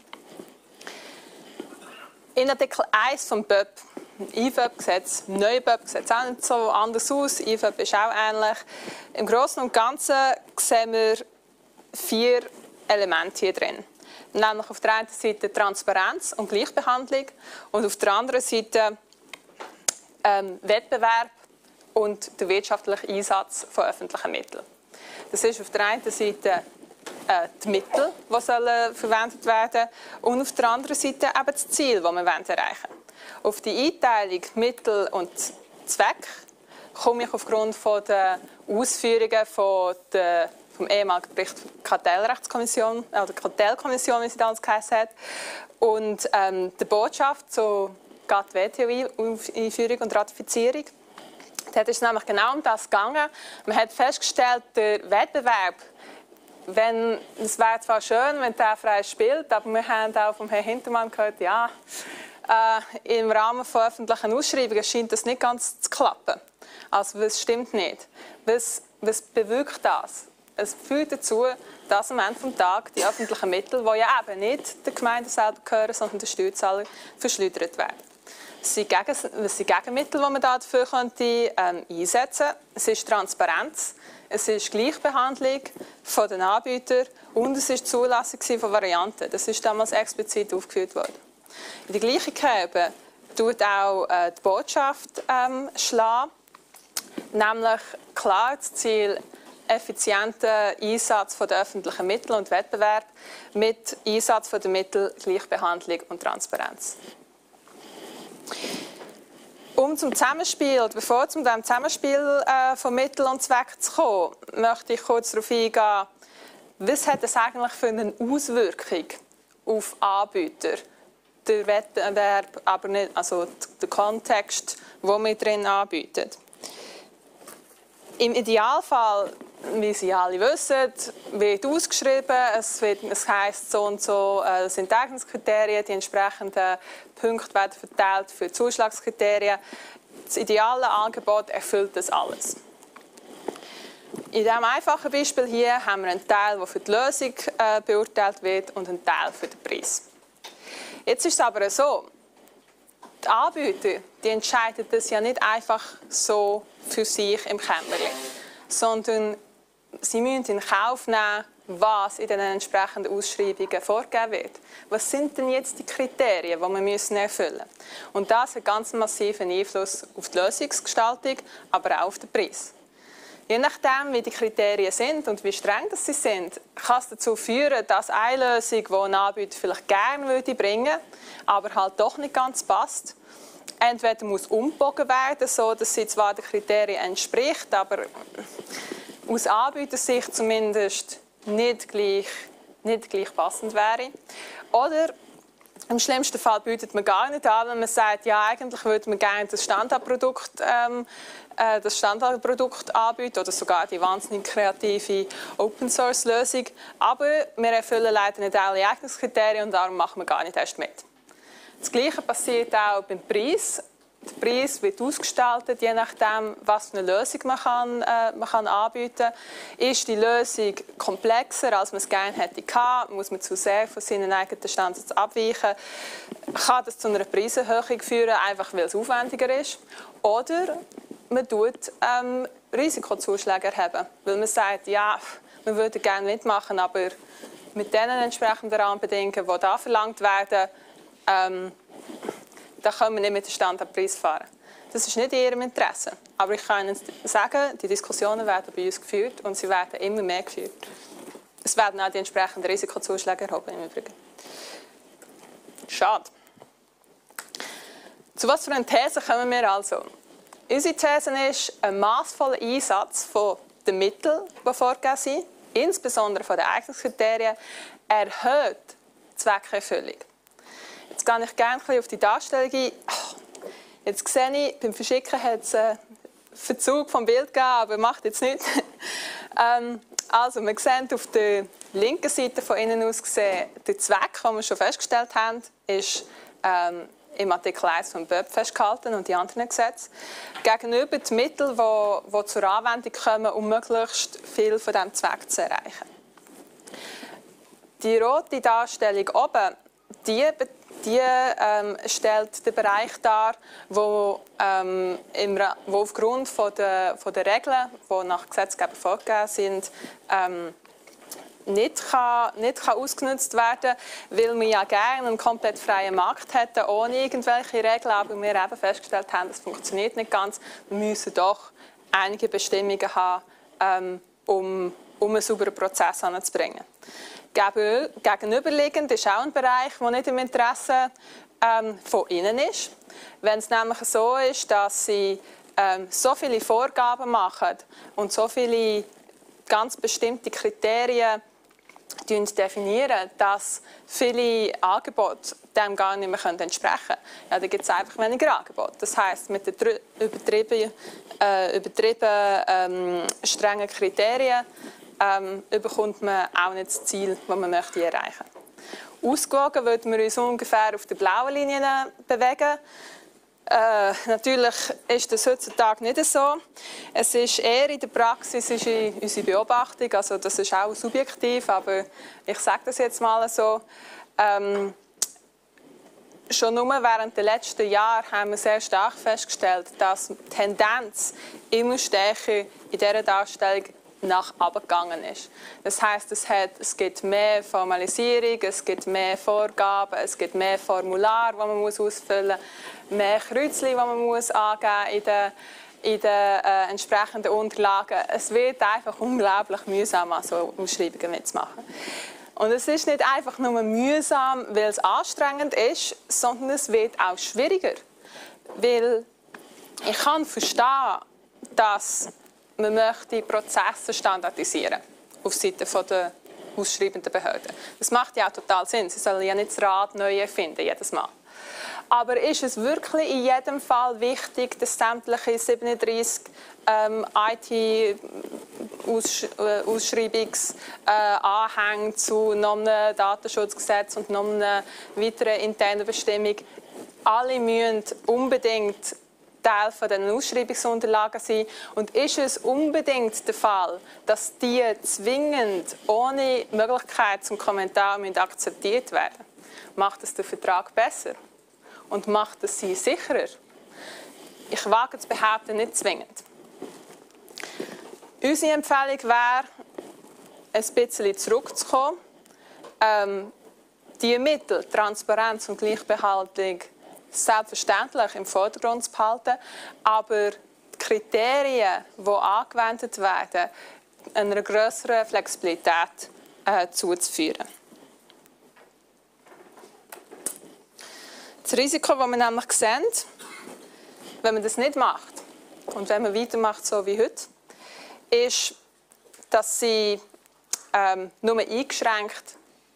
In Artikel 1 vom BÖP, IFÖP-Gesetz, neue BÖP-Gesetz, sieht auch nicht so anders aus. IFÖP ist auch ähnlich. Im Großen und Ganzen sehen wir 4 Elemente hier drin. Nämlich auf der einen Seite Transparenz und Gleichbehandlung und auf der anderen Seite Wettbewerb und der wirtschaftliche Einsatz von öffentlichen Mitteln. Das ist auf der einen Seite die Mittel, die verwendet werden sollen, und auf der anderen Seite eben das Ziel, das wir erreichen wollen. Auf die Einteilung Mittel und Zweck komme ich aufgrund der Ausführungen vom ehemaligen Bericht der Kartellrechtskommission, oder Kartellkommission, wie sie damals geheißen hat, und der Botschaft zur WTO-Einführung und Ratifizierung. Dort ist es nämlich genau um das gegangen. Man hat festgestellt, der Wettbewerb, es wäre zwar schön, wenn der frei spielt, aber wir haben auch vom Herrn Hintermann gehört, ja, im Rahmen von öffentlichen Ausschreibungen scheint das nicht ganz zu klappen. Also das stimmt nicht. Was bewirkt das? Es führt dazu, dass am Ende des Tages die öffentlichen Mittel, die ja eben nicht der Gemeinde selber gehören, sondern der Steuerzahler, verschleudert werden. Es sind Gegenmittel, die man dafür einsetzen könnte. Es ist Transparenz, es ist Gleichbehandlung der Anbieter und es ist die Zulassung von Varianten. Das ist damals explizit aufgeführt worden. In der gleichen Kerbe tut auch die Botschaft schlagen, nämlich klar das Ziel effizienter Einsatz der öffentlichen Mittel und Wettbewerb mit Einsatz der Mittel, Gleichbehandlung und Transparenz. Zum Zusammenspiel, oder bevor zum Zusammenspiel von Mittel und Zweck zu kommen, möchte ich kurz darauf eingehen, was hat das eigentlich für eine Auswirkung auf Anbieter? Der Wettbewerb, aber nicht, also der Kontext, wo wir drin anbieten. Im Idealfall, wie Sie alle wissen, wird ausgeschrieben, es heisst so und so, das sind die Eignungskriterien, die entsprechenden Punkte werden verteilt für Zuschlagskriterien. Das ideale Angebot erfüllt das alles. In diesem einfachen Beispiel hier haben wir einen Teil, der für die Lösung beurteilt wird und einen Teil für den Preis. Jetzt ist es aber so, die Anbieter die entscheiden das ja nicht einfach so für sich im Kämmerchen, sondern sie müssen in Kauf nehmen, was in den entsprechenden Ausschreibungen vorgegeben wird. Was sind denn jetzt die Kriterien, die wir erfüllen müssen? Und das hat ganz massiven Einfluss auf die Lösungsgestaltung, aber auch auf den Preis. Je nachdem, wie die Kriterien sind und wie streng sie sind, kann es dazu führen, dass eine Lösung, die ein Anbieter vielleicht gerne bringen würde, aber halt doch nicht ganz passt, entweder muss umgebogen werden, so dass sie zwar den Kriterien entspricht, aber aus Anbietersicht zumindest nicht gleich passend wäre. Oder im schlimmsten Fall bietet man gar nicht an, wenn man sagt, ja, eigentlich würde man gerne das Standardprodukt anbieten oder sogar die wahnsinnig kreative Open-Source-Lösung. Aber wir erfüllen leider nicht alle Eignungskriterien und darum machen wir gar nicht erst mit. Das Gleiche passiert auch beim Preis. Der Preis wird ausgestaltet, je nachdem, was für eine Lösung man kann anbieten kann. Ist die Lösung komplexer, als man es gerne hätte gehabt, muss man zu sehr von seinen eigenen Standards abweichen, kann das zu einer Preiserhöhung führen, einfach weil es aufwendiger ist. Oder man tut Risikozuschläge erheben, weil man sagt, ja, man würde gerne mitmachen, aber mit den entsprechenden Rahmenbedingungen, die da verlangt werden, da können wir nicht mit dem Standardpreis fahren. Das ist nicht in Ihrem Interesse. Aber ich kann Ihnen sagen, die Diskussionen werden bei uns geführt und sie werden immer mehr geführt. Es werden auch die entsprechenden Risikozuschläge erhoben im Übrigen. Schade. Zu was für einer These kommen wir also? Unsere These ist, ein maßvoller Einsatz der Mittel, die vorgegeben sind, insbesondere von den Eignungskriterien, erhöht die Zweckerfüllung. Jetzt gehe ich gerne auf die Darstellung ein. Jetzt sehe ich, beim Verschicken hat es einen Verzug vom Bild gegeben, aber macht jetzt nichts. Also, wir sehen auf der linken Seite von innen aus gesehen, der Zweck, den wir schon festgestellt haben, ist im Artikel 1 vom BÖP festgehalten und die anderen Gesetze. Gegenüber die Mittel, die zur Anwendung kommen, um möglichst viel von diesem Zweck zu erreichen. Die rote Darstellung oben, die stellt den Bereich dar, wo aufgrund von der Regeln, die nach Gesetzgebung vorgegeben sind, nicht ausgenutzt werden kann, weil wir ja gerne einen komplett freien Markt hätten, ohne irgendwelche Regeln. Aber wir eben festgestellt haben, das funktioniert nicht ganz. Wir müssen doch einige Bestimmungen haben, um einen sauberen Prozess anzubringen. Gegenüberliegend ist auch ein Bereich, der nicht im Interesse von Ihnen ist. Wenn es nämlich so ist, dass Sie so viele Vorgaben machen und so viele ganz bestimmte Kriterien definieren, dass viele Angebote dem gar nicht mehr entsprechen können, ja, dann gibt es einfach weniger Angebote. Das heisst, mit den übertrieben strengen Kriterien bekommt man auch nicht das Ziel, das man möchte erreichen möchte. Ausgewogen würden wir uns ungefähr auf der blauen Linie bewegen. Natürlich ist das heutzutage nicht so. Es ist eher in der Praxis ist unsere Beobachtung, also das ist auch subjektiv, aber ich sage das jetzt mal so. Schon nur während der letzten Jahre haben wir sehr stark festgestellt, dass die Tendenz immer stärker in dieser Darstellung nach oben gegangen ist. Das heisst, es gibt mehr Formalisierung, es gibt mehr Vorgaben, es gibt mehr Formulare, die man ausfüllen muss, mehr Kreuzchen, die man angeben in den entsprechenden Unterlagen. Es wird einfach unglaublich mühsam, so Ausschreibungen mitzumachen. Und es ist nicht einfach nur mühsam, weil es anstrengend ist, sondern es wird auch schwieriger. Weil ich kann verstehen, dass man möchte Prozesse standardisieren auf Seite der ausschreibenden Behörden. Das macht ja auch total Sinn. Sie sollen ja nicht das Rad neu erfinden, jedes Mal. Aber ist es wirklich in jedem Fall wichtig, dass sämtliche 37 IT-Ausschreibungsanhänge zu noch einem Datenschutzgesetz und noch einer weiteren internen Bestimmung, alle müssen unbedingt Teil von den Ausschreibungsunterlagen sein? Und ist es unbedingt der Fall, dass die zwingend ohne Möglichkeit zum Kommentar akzeptiert werden? Macht es den Vertrag besser? Und macht es sie sicherer? Ich wage zu behaupten, nicht zwingend. Unsere Empfehlung wäre, ein bisschen zurückzukommen, die Mittel, Transparenz und Gleichbehandlung, selbstverständlich im Vordergrund zu behalten, aber die Kriterien, die angewendet werden, einer grösseren Flexibilität zuzuführen. Das Risiko, das wir nämlich sehen, wenn man das nicht macht und wenn man weitermacht, so wie heute, ist, dass sie nur eingeschränkt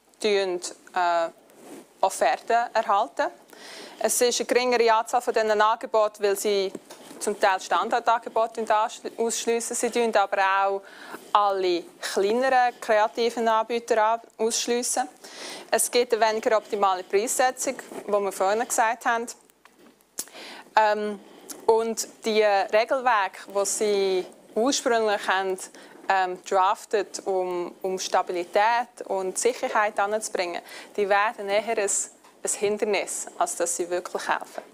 Offerten erhalten. Es ist eine geringere Anzahl von diesen Angeboten, weil sie zum Teil Standardangebote ausschliessen. Sie schliessen aber auch alle kleineren kreativen Anbieter ausschliessen. Es gibt eine weniger optimale Preissetzung, wie wir vorhin gesagt haben. Und die Regelwerke, die sie ursprünglich haben, draftet, um Stabilität und Sicherheit anzubringen, die werden eher ein Hindernis, als dass sie wirklich helfen.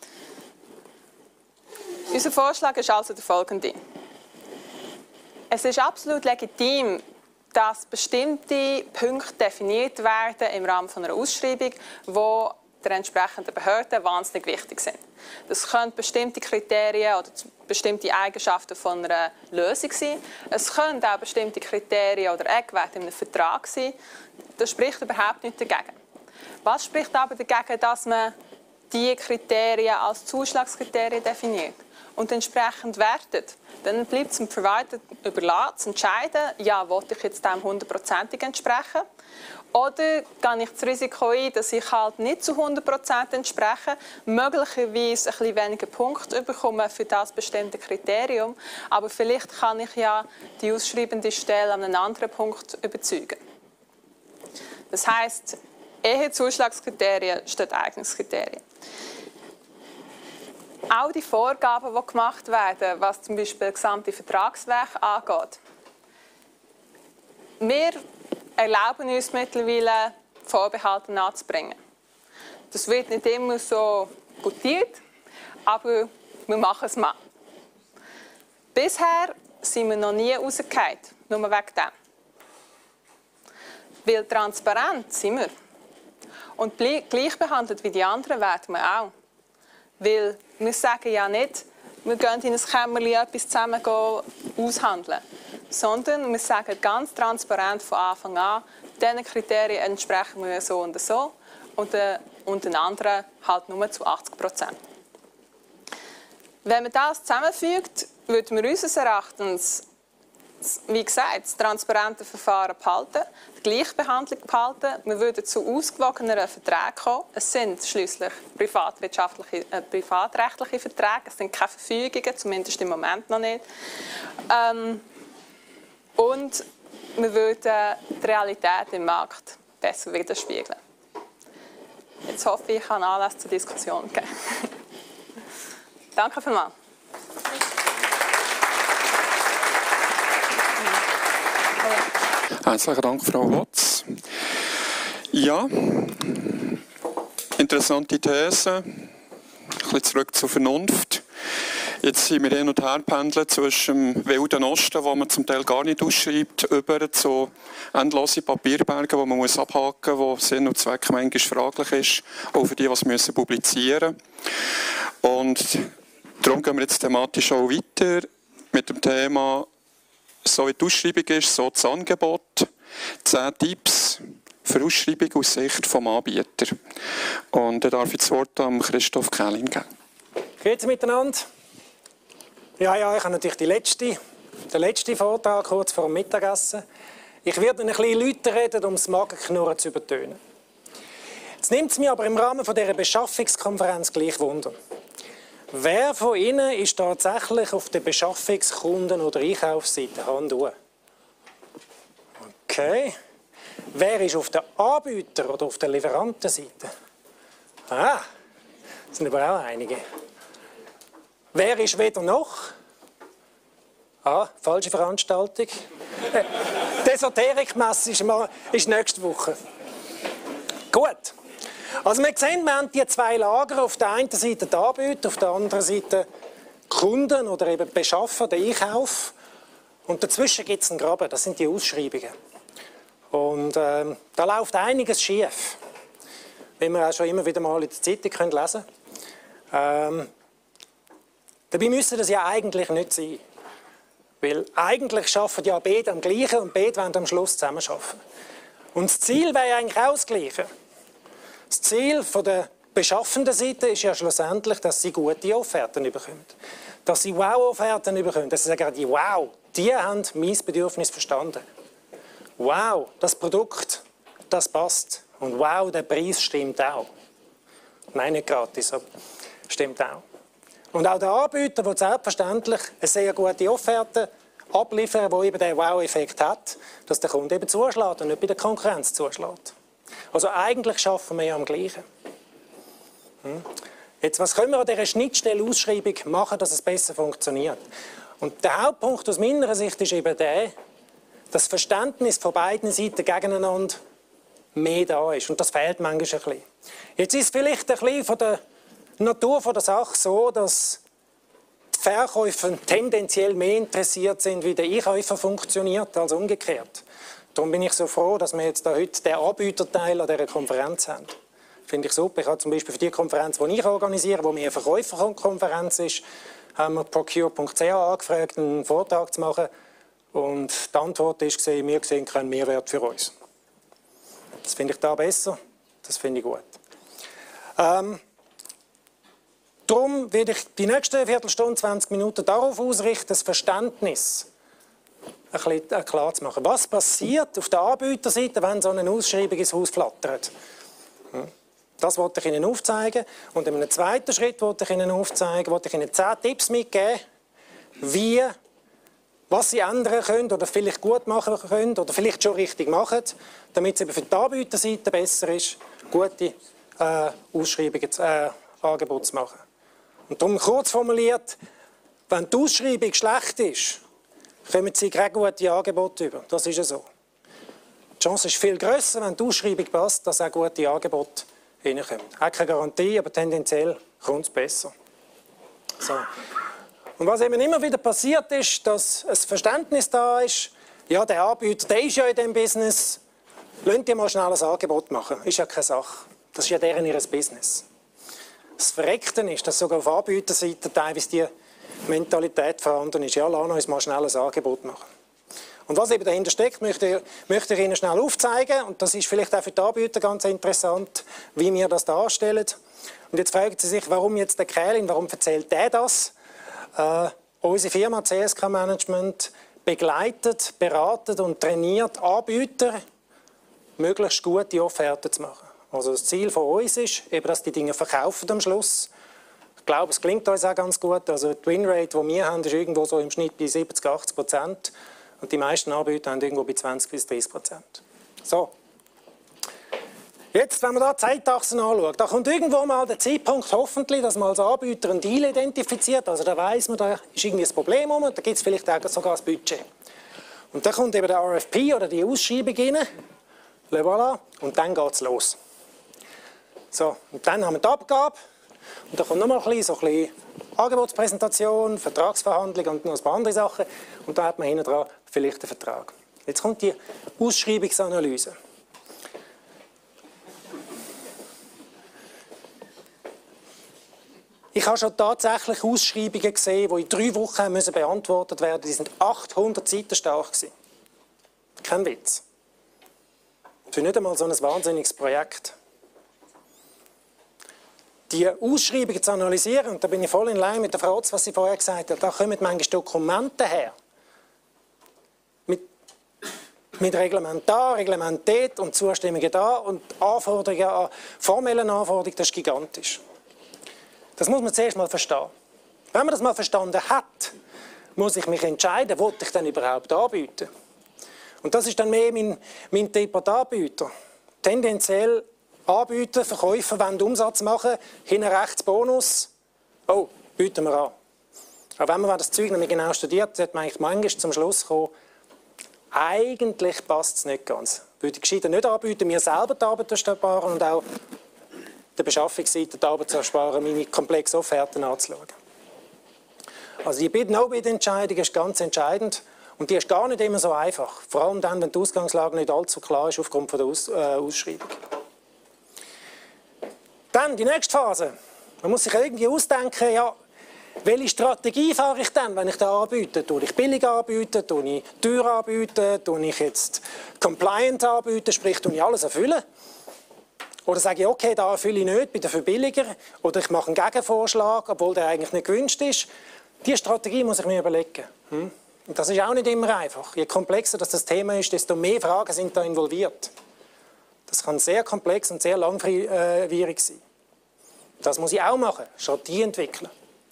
Unser Vorschlag ist also der folgende. Es ist absolut legitim, dass bestimmte Punkte definiert werden im Rahmen einer Ausschreibung, die der entsprechenden Behörden wahnsinnig wichtig sind. Das können bestimmte Kriterien oder bestimmte Eigenschaften von einer Lösung sein. Es können auch bestimmte Kriterien oder Eckwerte in einem Vertrag sein. Das spricht überhaupt nicht dagegen. Was spricht aber dagegen, dass man diese Kriterien als Zuschlagskriterien definiert und entsprechend wertet? Dann bleibt es dem Verwalter überlassen, zu entscheiden, ja, will ich jetzt dem 100% entsprechen? Oder gehe ich das Risiko ein, dass ich halt nicht zu 100% entspreche, möglicherweise ein bisschen weniger Punkte bekomme für das bestimmte Kriterium, aber vielleicht kann ich ja die ausschreibende Stelle an einem anderen Punkt überzeugen. Das heisst, eher Zuschlagskriterien statt Eignungskriterien. Auch die Vorgaben, die gemacht werden, was zum Beispiel das gesamte Vertragswerk angeht. Wir erlauben uns mittlerweile, Vorbehalte anzubringen. Das wird nicht immer so gutiert, aber wir machen es mal. Bisher sind wir noch nie rausgefallen, nur wegen dem. Weil transparent sind wir. Und gleich behandelt wie die anderen werden wir auch. Weil wir sagen ja nicht, wir gehen in ein Kämmerchen etwas zusammen aushandeln. Sondern wir sagen ganz transparent von Anfang an, diesen Kriterien entsprechen wir so und so und den anderen halt nur zu 80%. Wenn man das zusammenfügt, würden wir unseres Erachtens, wie gesagt, das transparente Verfahren behalten, die Gleichbehandlung behalten. Wir würden zu ausgewogeneren Verträgen kommen. Es sind schliesslich privatrechtliche Verträge, es sind keine Verfügungen, zumindest im Moment noch nicht. Und wir würden die Realität im Markt besser widerspiegeln. Jetzt hoffe ich, ich kann Anlass zur Diskussion geben. Danke vielmals. Herzlichen Dank, Frau Watz. Ja, interessante These. Ein bisschen zurück zur Vernunft. Jetzt sind wir hin und her pendeln zwischen dem Wilden Osten, wo man zum Teil gar nicht ausschreibt, über zu endlosen Papierbergen, die man muss abhaken muss, wo Sinn und Zweck manchmal fraglich ist, auch für die, die es publizieren müssen. Und darum gehen wir jetzt thematisch auch weiter mit dem Thema, so wie die Ausschreibung ist, so das Angebot. 10 Tipps für Ausschreibung aus Sicht des Anbieters. Und da darf ich das Wort an Christoph Kählin geben. Grüezi miteinander. Ja, ich habe natürlich den letzten Vortrag kurz vor dem Mittagessen. Ich werde ein bisschen lauter reden, um das Magenknurren zu übertönen. Jetzt nimmt es mich aber im Rahmen dieser Beschaffungskonferenz gleich Wunder. Wer von Ihnen ist tatsächlich auf der Beschaffungskunden- oder Einkaufsseite? Hand hoch. Okay. Wer ist auf der Anbieter- oder auf der Lieferantenseite? Ah, das sind aber auch einige. Wer ist weder noch? Ah, falsche Veranstaltung. Die Esoterikmesse ist nächste Woche. Gut. Also wir sehen, wir haben die 2 Lager. Auf der einen Seite die Anbieter, auf der anderen Seite Kunden oder eben Beschaffer, der Einkauf. Und dazwischen gibt es einen Graben, das sind die Ausschreibungen. Und da läuft einiges schief, wie wir auch schon immer wieder mal in der Zeitung lesen können. Dabei müsste das ja eigentlich nicht sein. Weil eigentlich arbeiten ja beide am Gleichen und beide wollen am Schluss zusammen arbeiten. Und das Ziel wäre ja eigentlich auch das Gleiche. Das Ziel von der beschaffenden Seite ist ja schlussendlich, dass sie gute Offerten bekommen. Dass sie Wow-Offerten bekommen. Dass sie sagen, wow, die haben mein Bedürfnis verstanden. Wow, das Produkt, das passt. Und wow, der Preis stimmt auch. Nein, nicht gratis, aber stimmt auch. Und auch der Anbieter, der selbstverständlich eine sehr gute Offerte abliefern, die eben den Wow-Effekt hat, dass der Kunde eben zuschlägt und nicht bei der Konkurrenz zuschlägt. Also eigentlich arbeiten wir ja am Gleichen. Jetzt, was können wir an dieser Schnittstelle-Ausschreibung machen, dass es besser funktioniert? Und der Hauptpunkt aus meiner Sicht ist eben der, dass das Verständnis von beiden Seiten gegeneinander mehr da ist. Und das fehlt manchmal ein bisschen. Jetzt ist es vielleicht ein bisschen von der Natur der Sache so, dass die Verkäufer tendenziell mehr interessiert sind, wie der Einkäufer funktioniert, als umgekehrt. Darum bin ich so froh, dass wir jetzt heute den Anbieterteil an dieser Konferenz haben. Finde ich super. Ich habe zum Beispiel für die Konferenz, die ich organisiere, die mehr eine Verkäuferkonferenz ist, haben wir procure.ch angefragt, einen Vortrag zu machen. Und die Antwort ist, wir sehen keinen Mehrwert für uns. Das finde ich da besser. Das finde ich gut. Darum werde ich die nächsten Viertelstunde, 20 Minuten darauf ausrichten, das Verständnis ein bisschen klar zu machen. Was passiert auf der Anbieterseite, wenn so eine Ausschreibung ins Haus flattert? Das wollte ich Ihnen aufzeigen. Und in einem zweiten Schritt wollte ich Ihnen aufzeigen, wollte ich Ihnen 10 Tipps mitgeben, was Sie ändern können oder vielleicht gut machen können oder vielleicht schon richtig machen, damit es eben für die Anbieterseite besser ist, gute Ausschreibungen, Angebote zu machen. Und darum kurz formuliert, wenn die Ausschreibung schlecht ist, kommen Sie keine guten Angebote über. Das ist ja so. Die Chance ist viel grösser, wenn die Ausschreibung passt, dass auch gute Angebote reinkommen. Auch keine Garantie, aber tendenziell kommt es besser. So. Und was eben immer wieder passiert ist, dass ein Verständnis da ist, ja, der Anbieter, der ist ja in diesem Business, lasst ihr mal schnell ein Angebot machen. Ist ja keine Sache. Das ist ja deren ihr Business. Das Verreckte ist, dass sogar auf Anbieterseite teilweise die Mentalität vorhanden ist. Ja, lass uns mal schnell ein Angebot machen. Und was eben dahinter steckt, möchte ich Ihnen schnell aufzeigen. Und das ist vielleicht auch für die Anbieter ganz interessant, wie wir das darstellen. Und jetzt fragen Sie sich, warum jetzt der Kählin, warum erzählt der das? Unsere Firma CSK Management begleitet, beratet und trainiert Anbieter, möglichst gute Offerten zu machen. Also das Ziel von uns ist, eben, dass die Dinge verkaufen am Schluss. Ich glaube, es klingt uns auch ganz gut. Also die Winrate, die wir haben, ist irgendwo so im Schnitt bei 70–80%. Und die meisten Anbieter haben irgendwo bei 20–30%. So. Jetzt, wenn man da die Zeitachsen anschaut, da kommt irgendwo mal der Zeitpunkt, hoffentlich, dass man als Anbieter einen Deal identifiziert. Also da weiss man, da ist irgendwie ein Problem rum, da gibt es vielleicht auch sogar ein Budget. Und dann kommt eben der RFP oder die Ausschreibung rein. Voilà, und dann geht es los. So, und dann haben wir die Abgabe. Und dann kommt nochmal ein bisschen Angebotspräsentation, Vertragsverhandlung und noch ein paar andere Sachen. Und da hat man hinten dran vielleicht einen Vertrag. Jetzt kommt die Ausschreibungsanalyse. Ich habe schon tatsächlich Ausschreibungen gesehen, die in 3 Wochen beantwortet werden mussten. Die sind 800 Seiten stark. Kein Witz. Für nicht einmal so ein wahnsinniges Projekt. Die Ausschreibungen zu analysieren, und da bin ich voll in Line mit der Frau, was sie vorher gesagt hat, da kommen manchmal Dokumente her. Mit Reglementar, Reglementät und Zustimmungen da und Anforderungen an formellen Anforderungen, das ist gigantisch. Das muss man zuerst mal verstehen. Wenn man das mal verstanden hat, muss ich mich entscheiden, was ich denn überhaupt anbieten. Und das ist dann mehr mein Tipp an die Anbieter. Tendenziell Anbieter, Verkäufer wollen Umsatz machen, hinten rechts Bonus. Oh, bieten wir an. Aber wenn man das Zeug nicht genau studiert, sollte man eigentlich manchmal zum Schluss kommen, eigentlich passt es nicht ganz. Würde ich gescheiter nicht anbieten, mir selber die Arbeit zu ersparen und auch der Beschaffungsseite die Arbeit zu ersparen, meine komplexen Offerten anzuschauen. Also die Bid-No-Bid-Entscheidung ist ganz entscheidend und die ist gar nicht immer so einfach. Vor allem dann, wenn die Ausgangslage nicht allzu klar ist aufgrund von der Ausschreibung. Dann die nächste Phase. Man muss sich irgendwie ausdenken, ja, welche Strategie fahre ich denn, wenn ich da anbiete? Tue ich billig anbieten, tue ich teuer anbieten, tue ich jetzt compliant anbieten, sprich tue ich alles erfüllen? Oder sage ich, okay, da erfülle ich nicht, bin dafür billiger. Oder ich mache einen Gegenvorschlag, obwohl der eigentlich nicht gewünscht ist. Diese Strategie muss ich mir überlegen. Und das ist auch nicht immer einfach. Je komplexer das Thema ist, desto mehr Fragen sind da involviert. Das kann sehr komplex und sehr langwierig sein. Das muss ich auch machen, Strategie entwickeln.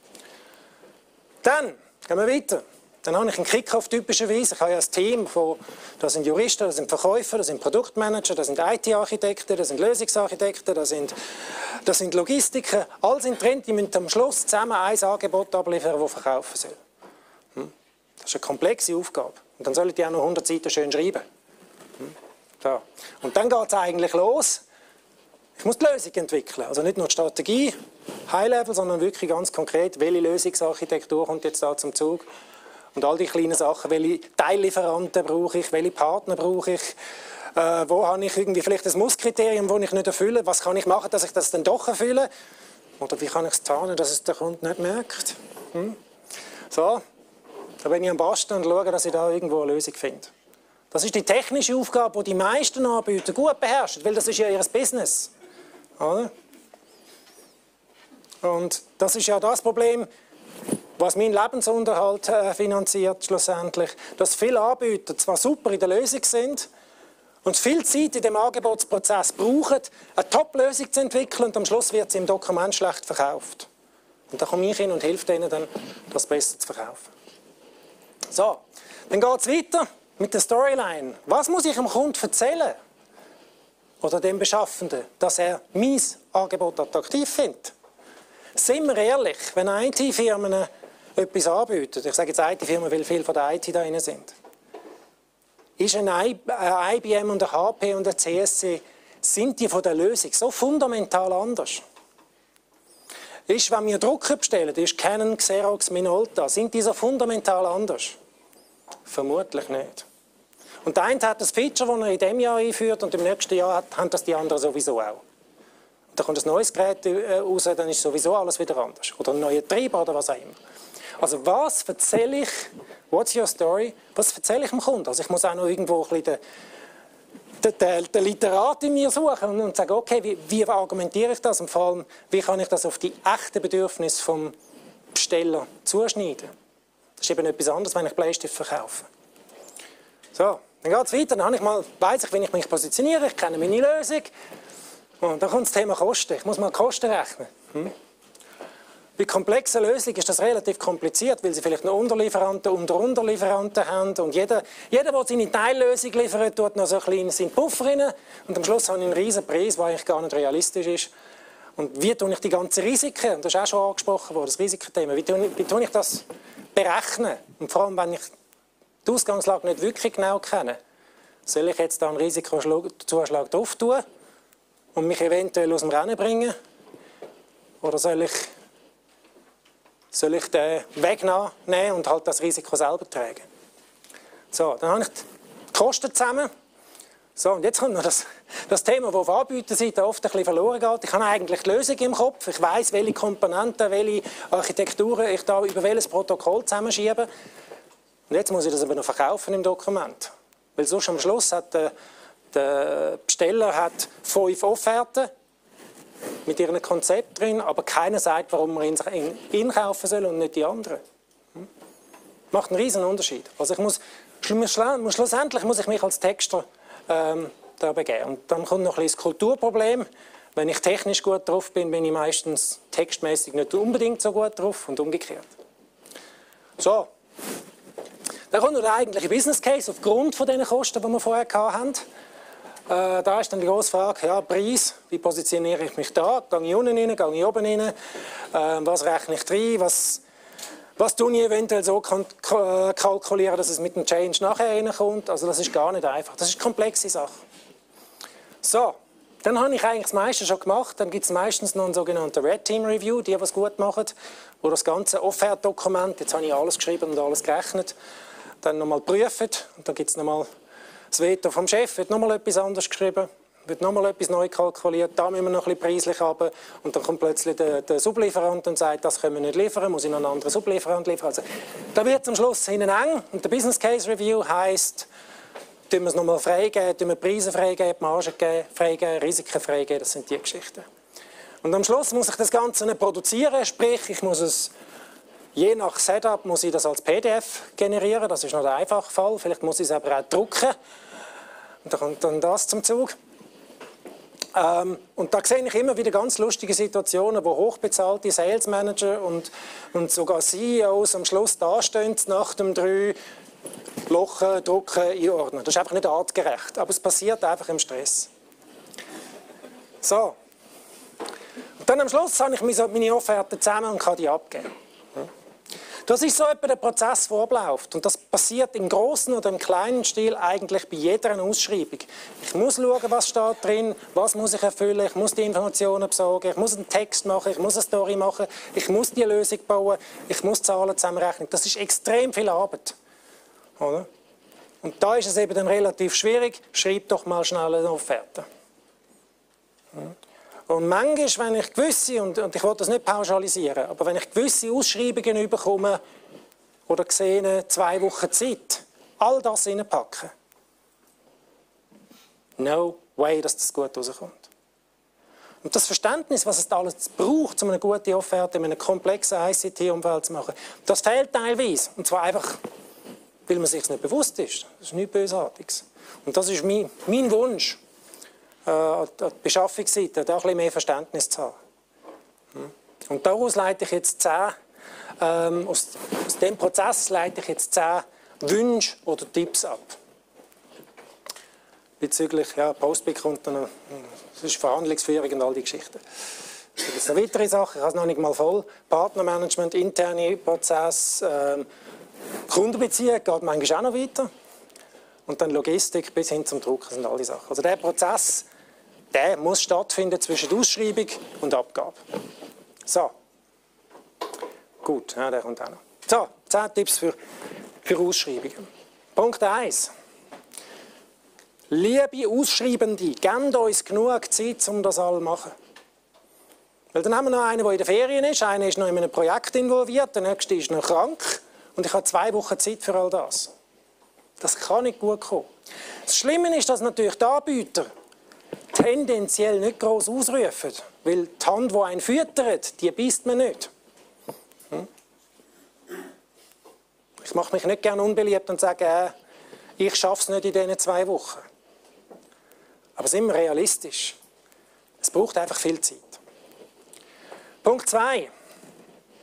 Dann gehen wir weiter. Dann habe ich einen Kick-Off typischerweise. Ich habe ja ein Team, das sind Juristen, das sind Verkäufer, das sind Produktmanager, das sind IT-Architekten, das sind Lösungsarchitekten, das sind Logistiker. Alle sind drin, die müssen am Schluss zusammen ein Angebot abliefern, das verkaufen soll. Das ist eine komplexe Aufgabe. Und dann sollen die auch noch 100 Seiten schön schreiben. So. Und dann geht es eigentlich los. Ich muss die Lösung entwickeln. Also nicht nur die Strategie, High-Level, sondern wirklich ganz konkret, welche Lösungsarchitektur kommt jetzt da zum Zug. Und all die kleinen Sachen, welche Teillieferanten brauche ich, welche Partner brauche ich, wo habe ich irgendwie vielleicht ein Musskriterium, das ich nicht erfülle, was kann ich machen, dass ich das dann doch erfülle, oder wie kann ich es tarnen, dass es der Kunde nicht merkt. So, da bin ich am Basten und schaue, dass ich da irgendwo eine Lösung finde. Das ist die technische Aufgabe, die die meisten Anbieter gut beherrschen, weil das ist ja ihr Business. Oder? Und das ist ja das Problem, was meinen Lebensunterhalt finanziert schlussendlich, dass viele Anbieter zwar super in der Lösung sind und viel Zeit in dem Angebotsprozess brauchen, eine Top-Lösung zu entwickeln und am Schluss wird sie im Dokument schlecht verkauft. Und da komme ich hin und helfe ihnen dann, das besser zu verkaufen. So, dann geht es weiter mit der Storyline. Was muss ich dem Kunden erzählen? Oder dem Beschaffenden, dass er mein Angebot attraktiv findet? Sind wir ehrlich, wenn IT-Firmen etwas anbieten, ich sage jetzt IT-Firmen, weil viele von der IT da drin sind, ist ein IBM und ein HP und ein CSC, sind die von der Lösung so fundamental anders? Ist, wenn wir Drucker bestellen, ist Canon, Xerox, Minolta, sind die so fundamental anders? Vermutlich nicht. Und der eine hat das Feature, das er in diesem Jahr einführt und im nächsten Jahr haben das die anderen sowieso auch. Und dann kommt ein neues Gerät raus, dann ist sowieso alles wieder anders. Oder ein neuer Treiber oder was auch immer. Also was erzähle ich, what's your story, was erzähle ich dem Kunden? Also ich muss auch noch irgendwo ein bisschen den Literat in mir suchen und sagen, okay, wie argumentiere ich das? Und vor allem, wie kann ich das auf die echten Bedürfnisse vom Besteller zuschneiden? Das ist eben etwas anderes, wenn ich Bleistift verkaufe. So, dann geht es weiter. Dann weiss ich, wie ich mich positioniere, ich kenne meine Lösung. Und dann kommt das Thema Kosten. Ich muss mal Kosten rechnen. Bei komplexen Lösungen ist das relativ kompliziert, weil sie vielleicht noch Unterlieferanten unter Unterlieferanten haben. Und jeder, der seine Teillösung liefert, tut noch so ein bisschen in seinen Puffer rein. Und am Schluss habe ich einen riesen Preis, der eigentlich gar nicht realistisch ist. Und wie tue ich die ganzen Risiken, und das ist auch schon angesprochen worden, das Risikothema, wie tue ich das berechnen? Und vor allem, wenn ich die Ausgangslage nicht wirklich genau kenne, soll ich jetzt da einen Risikozuschlag drauf tun und mich eventuell aus dem Rennen bringen? Oder soll ich den Weg nehmen und halt das Risiko selber tragen? So, dann habe ich die Kosten zusammen. So, und jetzt kommt noch das Thema, das auf Anbieterseite oft ein bisschen verloren geht. Ich habe eigentlich die Lösung im Kopf. Ich weiss, welche Komponenten, welche Architekturen ich da über welches Protokoll zusammenschiebe. Und jetzt muss ich das aber noch verkaufen im Dokument. Weil sonst am Schluss hat der Besteller 5 Offerten mit ihrem Konzept drin, aber keiner sagt, warum man ihn kaufen soll und nicht die anderen. Macht einen riesen Unterschied. Also schlussendlich muss ich mich als Texter da begeben. Und dann kommt noch ein bisschen das Kulturproblem. Wenn ich technisch gut drauf bin, bin ich meistens textmäßig nicht unbedingt so gut drauf und umgekehrt. So. Dann kommt noch der eigentliche Business Case aufgrund von den Kosten, die wir vorher hatten. Da ist dann die grosse Frage, ja, Preis, wie positioniere ich mich da? Gehe ich unten rein, gehe ich oben rein? Was rechne ich rein? Was tue ich eventuell so kalkulieren, dass es mit dem Change nachher reinkommt? Also das ist gar nicht einfach. Das ist eine komplexe Sache. So, dann habe ich eigentlich das meiste schon gemacht. Dann gibt es meistens noch einen sogenannten Red Team Review, die es gut machen, wo das ganze Offert-Dokument, jetzt habe ich alles geschrieben und alles gerechnet, dann nochmal prüfen. Und dann gibt es nochmal das Veto vom Chef, wird nochmal etwas anderes geschrieben, wird nochmal etwas neu kalkuliert, da müssen wir noch ein bisschen preislich runter. Und dann kommt plötzlich der Sublieferant und sagt, das können wir nicht liefern, muss ich noch einen anderen Sublieferant liefern. Also, da wird es am Schluss hinten eng. Und der Business Case Review heisst, tun wir es nochmal freigeben, tun wir Preise freigeben, Margen freigeben, Risiken freigeben, das sind die Geschichten. Und am Schluss muss ich das Ganze nicht produzieren, sprich, ich muss es, je nach Setup, muss ich das als PDF generieren, das ist noch der einfache Fall, vielleicht muss ich es aber auch drucken. Und da kommt dann das zum Zug. Und da sehe ich immer wieder ganz lustige Situationen, wo hochbezahlte Sales Manager und sogar CEOs am Schluss dastehen, nach dem 3 Lochen, drucken, einordnen. Das ist einfach nicht artgerecht, aber es passiert einfach im Stress. So. Und dann am Schluss habe ich meine Offerte zusammen und kann die abgeben. Das ist so etwa der Prozess, der abläuft. Und das passiert im grossen oder im kleinen Stil eigentlich bei jeder Ausschreibung. Ich muss schauen, was steht drin, was muss ich erfüllen, ich muss die Informationen besorgen, ich muss einen Text machen, ich muss eine Story machen, ich muss die Lösung bauen, ich muss Zahlen zusammenrechnen. Das ist extrem viel Arbeit. Oder? Und da ist es eben dann relativ schwierig, schreib doch mal schnell eine Offerte. Und manchmal, wenn ich gewisse, und ich will das nicht pauschalisieren, aber wenn ich gewisse Ausschreibungen bekomme oder sehe, 2 Wochen Zeit, all das reinpacken, no way, dass das gut rauskommt. Und das Verständnis, was es alles braucht, um eine gute Offerte in einem komplexen ICT-Umfeld zu machen, das fehlt teilweise. Und zwar einfach, weil man sich nicht bewusst ist. Das ist nichts Bösartiges. Und das ist mein Wunsch. An der Beschaffungsseite, da ein bisschen mehr Verständnis zu haben. Und daraus leite ich jetzt 10, aus dem Prozess leite ich jetzt 10 Wünsche oder Tipps ab. Bezüglich Postpick und dann, das ist Verhandlungsführung und all die Geschichten. Das ist eine weitere Sache, ich habe es noch nicht mal voll. Partnermanagement, interne Prozesse, Kundenbeziehung geht manchmal auch noch weiter. Und dann Logistik bis hin zum Druck, das sind all die Sachen. Also der Prozess, der muss stattfinden zwischen Ausschreibung und Abgabe. So. Gut, ja, der kommt auch noch. So, 10 Tipps für Ausschreibungen. Punkt 1. Liebe Ausschreibende, gebt uns genug Zeit, um das alles zu machen. Weil dann haben wir noch einen, der in den Ferien ist, einer ist noch in einem Projekt involviert, der nächste ist noch krank und ich habe 2 Wochen Zeit für all das. Das kann nicht gut kommen. Das Schlimme ist, dass natürlich die Anbieter tendenziell nicht gross ausrufen, weil die Hand, die einen füttert, die beißt man nicht. Ich mache mich nicht gerne unbeliebt und sage, ich schaffe es nicht in diesen 2 Wochen. Aber sind wir realistisch. Es braucht einfach viel Zeit. Punkt 2.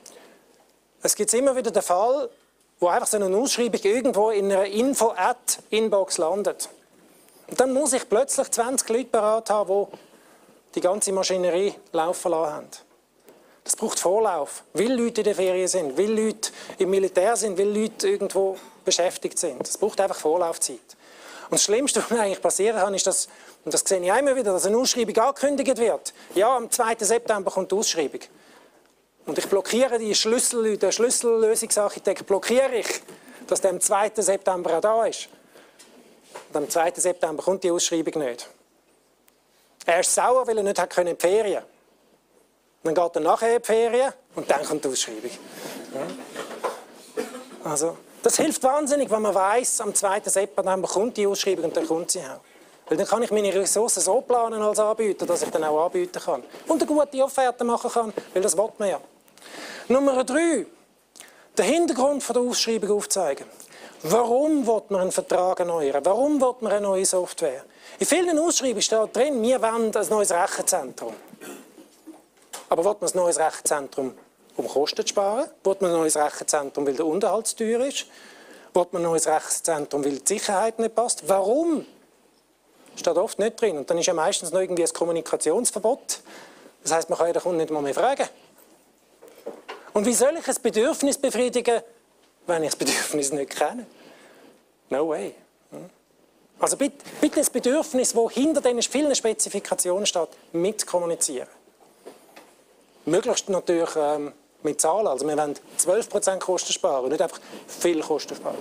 es gibt immer wieder den Fall, wo einfach so eine Ausschreibung irgendwo in einer Info-Inbox landet. Und dann muss ich plötzlich 20 Leute parat haben, die die ganze Maschinerie laufen lassen haben. Das braucht Vorlauf. Weil Leute in der Ferien sind, weil Leute im Militär sind, weil Leute irgendwo beschäftigt sind. Es braucht einfach Vorlaufzeit. Und das Schlimmste, was mir eigentlich passieren kann, ist, dass, und das sehe ich immer wieder, dass eine Ausschreibung angekündigt wird. Ja, am 2. September kommt die Ausschreibung. Und ich blockiere die den Schlüssellösungsarchitekt, blockiere ich, dass der am 2. September auch da ist. Und am 2. September kommt die Ausschreibung nicht. Er ist sauer, weil er nicht in die Ferien konnte. Dann geht er nachher in die Ferien und dann kommt die Ausschreibung. Ja. Also, das hilft wahnsinnig, wenn man weiss, am 2. September kommt die Ausschreibung und dann kommt sie auch. Weil dann kann ich meine Ressourcen so planen als Anbieter, dass ich dann auch anbieten kann. Und eine gute Offerte machen kann, weil das will man ja. Nummer 3. Den Hintergrund der Ausschreibung aufzeigen. Warum will man einen Vertrag erneuern? Warum will man eine neue Software? In vielen Ausschreibungen steht drin, wir wollen ein neues Rechenzentrum. Aber will man ein neues Rechenzentrum, um Kosten zu sparen? Will man ein neues Rechenzentrum, weil der Unterhalt zu teuer ist? Will man ein neues Rechenzentrum, weil die Sicherheit nicht passt? Warum? Steht oft nicht drin. Und dann ist ja meistens noch irgendwie ein Kommunikationsverbot. Das heisst, man kann ja den Kunden nicht mal mehr fragen. Und wie soll ich ein Bedürfnis befriedigen, wenn ich das Bedürfnis nicht kenne? No way. Also bitte das Bedürfnis, das hinter diesen vielen Spezifikationen steht, mitkommunizieren. Möglichst natürlich mit Zahlen. Also wir wollen 12% Kosten sparen, nicht einfach viel Kosten sparen.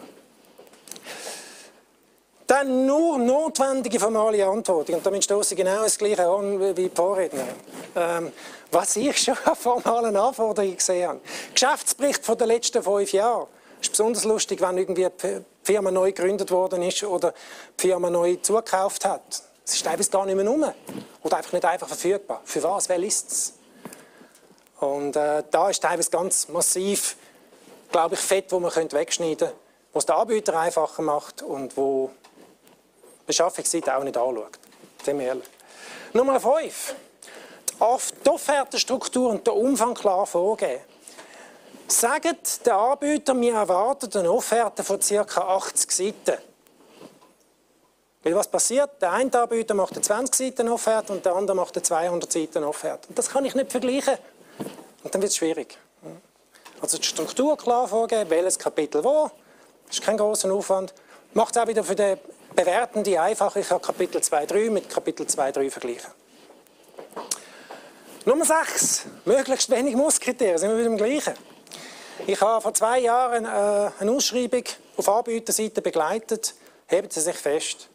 Dann nur notwendige formale Antworten. Und damit stoße ich genau das Gleiche an wie die Vorrednerin. Was ich schon an formalen Anforderungen gesehen habe. Geschäftsbericht von den letzten 5 Jahren. Es ist besonders lustig, wenn irgendwie die Firma neu gegründet worden ist oder die Firma neu zugekauft hat. Es ist teilweise gar nicht mehr rum. Oder einfach nicht einfach verfügbar. Für was? Wer liest es? Und da ist teilweise ganz massiv, glaube ich, Fett, das man wegschneiden könnte, was der Anbieter einfacher macht und wo die Beschaffungsseite auch nicht anschaut. Sind wir ehrlich. Nummer 5. Die Offertenstruktur und der Umfang klar vorgeben. Sagt der Anbieter, wir erwarten eine Offerte von ca. 80 Seiten. Weil was passiert? Der eine Anbieter macht eine 20 Seiten Offerte und der andere macht eine 200 Seiten Offerte. Und das kann ich nicht vergleichen. Und dann wird es schwierig. Also die Struktur klar vorgeben, welches Kapitel wo. Das ist kein grosser Aufwand. Macht es auch wieder für den Bewertenden einfach. Ich kann Kapitel 2.3 mit Kapitel 2.3 vergleichen. Nummer 6. Möglichst wenig Musskriterien. Sind wir wieder im Gleichen. Ich habe vor 2 Jahren eine Ausschreibung auf Anbieterseite begleitet. Heben Sie sich fest.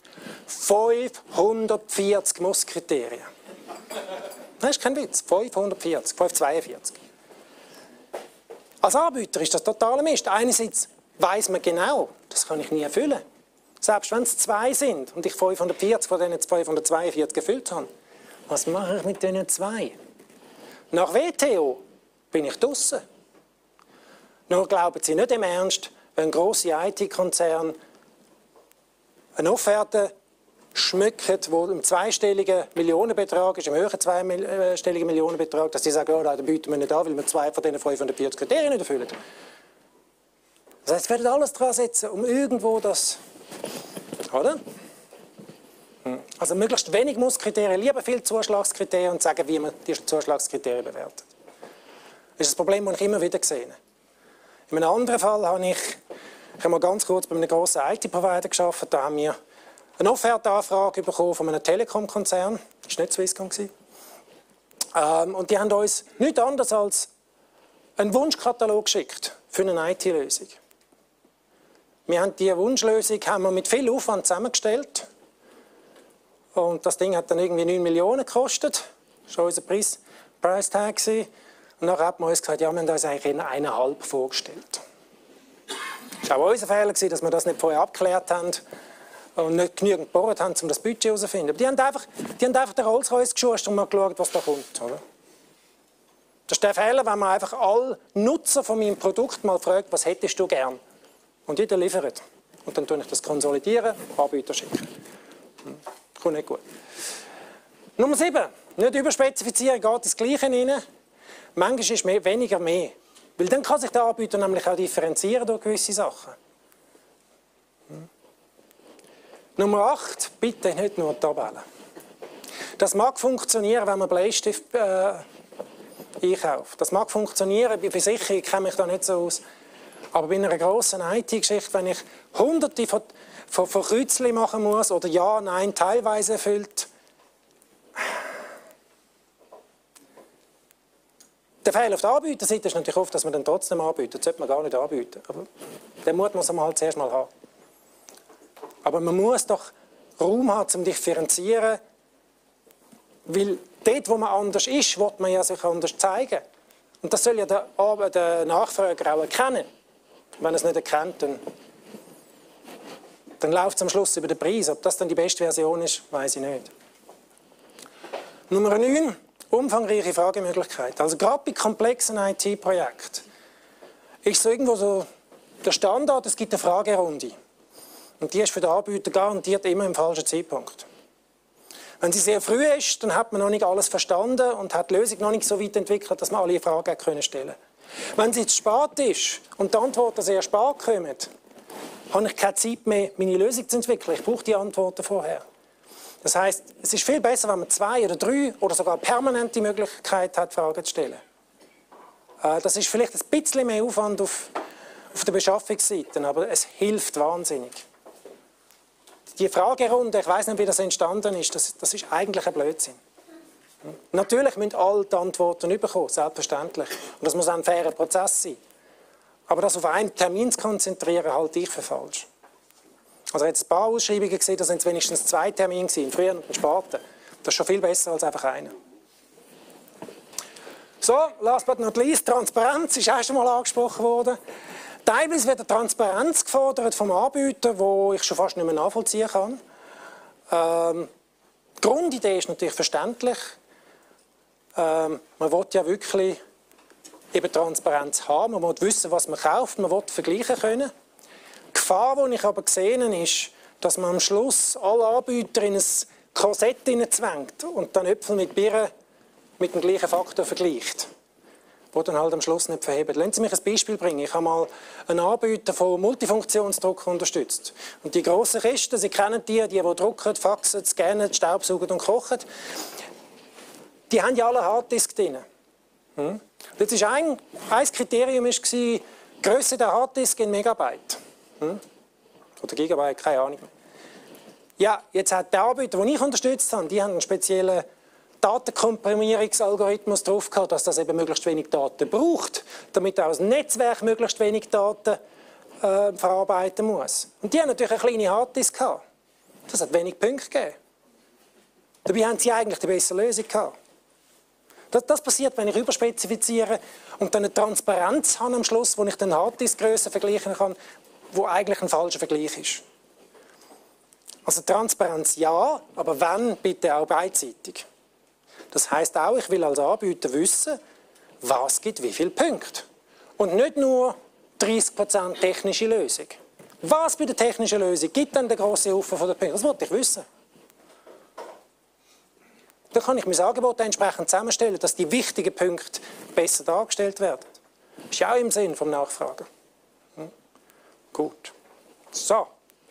540 Musskriterien. Das ist kein Witz. 540, 542. Als Anbieter ist das totaler Mist. Einerseits weiss man genau, das kann ich nie erfüllen. Selbst wenn es 2 sind und ich 540 von diesen 542 gefüllt habe. Was mache ich mit diesen 2? Nach WTO bin ich draussen. Nur glauben Sie nicht im Ernst, wenn ein grosser IT-Konzern eine Offerte schmückt, die im zweistelligen Millionenbetrag ist, im höheren zweistelligen Millionenbetrag, dass die sagen, oh, da bieten wir nicht an, weil wir 2 von diesen 540 Kriterien nicht erfüllen. Das heißt, wir werden alles dran setzen, um irgendwo das... Oder? Also möglichst wenig Musskriterien, lieber viel Zuschlagskriterien und sagen, wie man die Zuschlagskriterien bewertet. Das ist das Problem, das ich immer wieder sehe. In einem anderen Fall habe ich mal ganz kurz bei einem grossen IT-Provider gearbeitet. Da haben wir eine Offertanfrage bekommen von einem Telekom-Konzern. Das war nicht Swisscom. Und die haben uns nichts anderes als einen Wunschkatalog geschickt für eine IT-Lösung. Wir haben diese Wunschlösung mit viel Aufwand zusammengestellt. Und das Ding hat dann irgendwie 9 Millionen gekostet. Das war unser Price-Tag. Und dann hat man uns gesagt, ja, wir haben uns eigentlich in 1,5 vorgestellt. Es war auch unser Fehler, dass wir das nicht vorher abgeklärt haben und nicht genügend gebohrt haben, um das Budget herauszufinden. Aber die haben einfach den Rolls-Royce geschusst und mal geschaut, was da kommt. Oder? Das ist der Fehler, wenn man einfach alle Nutzer von meinem Produkt mal fragt, was hättest du gern? Und jeder liefert. Und dann tue ich das konsolidieren, Anbieter schicken. Kommt nicht gut. Nummer 7. Nicht überspezifizieren, geht ins Gleiche rein. Manchmal ist weniger mehr. Weil dann kann sich der Anbieter nämlich auch differenzieren durch gewisse Sachen. Nummer 8, bitte nicht nur Tabellen. Das mag funktionieren, wenn man Bleistift einkauft. Das mag funktionieren, bei Versicherungen kenne ich da nicht so aus. Aber bei einer grossen IT-Geschichte, wenn ich hunderte von Kreuzchen machen muss oder ja, nein, teilweise erfüllt. Der Fehler auf der Anbieterseite ist natürlich oft, dass man dann trotzdem anbietet. Das sollte man gar nicht anbieten. Aber den Mut muss man halt zuerst mal haben. Aber man muss doch Raum haben, zum Differenzieren. Weil dort, wo man anders ist, will man ja sich anders zeigen. Und das soll ja der Nachfrager auch erkennen. Wenn er es nicht erkennt, dann läuft es am Schluss über den Preis. Ob das dann die beste Version ist, weiß ich nicht. Nummer 9. Umfangreiche Fragemöglichkeit. Also gerade bei komplexen IT-Projekten ist es irgendwo so der Standard, es gibt eine Fragerunde. Und die ist für den Anbieter garantiert immer im falschen Zeitpunkt. Wenn sie sehr früh ist, dann hat man noch nicht alles verstanden und hat die Lösung noch nicht so weit entwickelt, dass man alle Fragen stellen konnte. Wenn sie zu spät ist und die Antworten sehr spät kommen, habe ich keine Zeit mehr, meine Lösung zu entwickeln. Ich brauche die Antworten vorher. Das heisst, es ist viel besser, wenn man 2 oder 3 oder sogar permanent die Möglichkeit hat, Fragen zu stellen. Das ist vielleicht ein bisschen mehr Aufwand auf der Beschaffungsseite, aber es hilft wahnsinnig. Die Fragerunde, ich weiss nicht, wie das entstanden ist, das ist eigentlich ein Blödsinn. Natürlich müssen alle die Antworten bekommen, selbstverständlich. Und das muss auch ein fairer Prozess sein. Aber das auf einen Termin zu konzentrieren, halte ich für falsch. Also jetzt ein paar Ausschreibungen gesehen, da sind es wenigstens 2 Termine gewesen, früher und später. Das ist schon viel besser als einfach einer. So, last but not least, Transparenz ist erst einmal angesprochen worden. Teilweise wird Transparenz gefordert vom Anbieter, wo ich schon fast nicht mehr nachvollziehen kann. Die Grundidee ist natürlich verständlich. Man will ja wirklich eben Transparenz haben, man will wissen, was man kauft, man will vergleichen können. Die Gefahr, die ich aber gesehen habe, ist, dass man am Schluss alle Anbieter in ein Korsett zwängt und dann Äpfel mit Birnen mit dem gleichen Faktor vergleicht, wo dann halt am Schluss nicht verhebt. Lassen Sie mich ein Beispiel bringen. Ich habe mal einen Anbieter von Multifunktionsdruck unterstützt. Und die grossen Kisten, Sie kennen die drucken, faxen, scannen, staubsaugen und kochen, die haben ja alle Harddisk drin. Das ist ein Kriterium war die Grösse der Harddisk in Megabyte. Oder Gigabyte, keine Ahnung mehr. Ja, jetzt hat der Anbieter, den ich unterstützt habe, die haben einen speziellen Datenkomprimierungsalgorithmus drauf gehabt, dass das eben möglichst wenig Daten braucht, damit auch das Netzwerk möglichst wenig Daten verarbeiten muss. Und die haben natürlich eine kleine Harddisk gehabt. Das hat wenig Punkte gegeben. Dabei haben sie eigentlich die bessere Lösung gehabt. Das passiert, wenn ich überspezifiziere und dann eine Transparenz habe am Schluss, wo ich dann Harddisk-Grössen vergleichen kann, wo eigentlich ein falscher Vergleich ist. Also Transparenz ja, aber wenn, bitte auch beidseitig. Das heisst auch, ich will als Anbieter wissen, was gibt wie viele Punkte. Und nicht nur 30% technische Lösung. Was bei der technischen Lösung gibt dann der grosse Haufen von den Punkten? Das wollte ich wissen. Dann kann ich mein Angebot entsprechend zusammenstellen, dass die wichtigen Punkte besser dargestellt werden. Das ist ja auch im Sinn vom Nachfragen. Gut. So.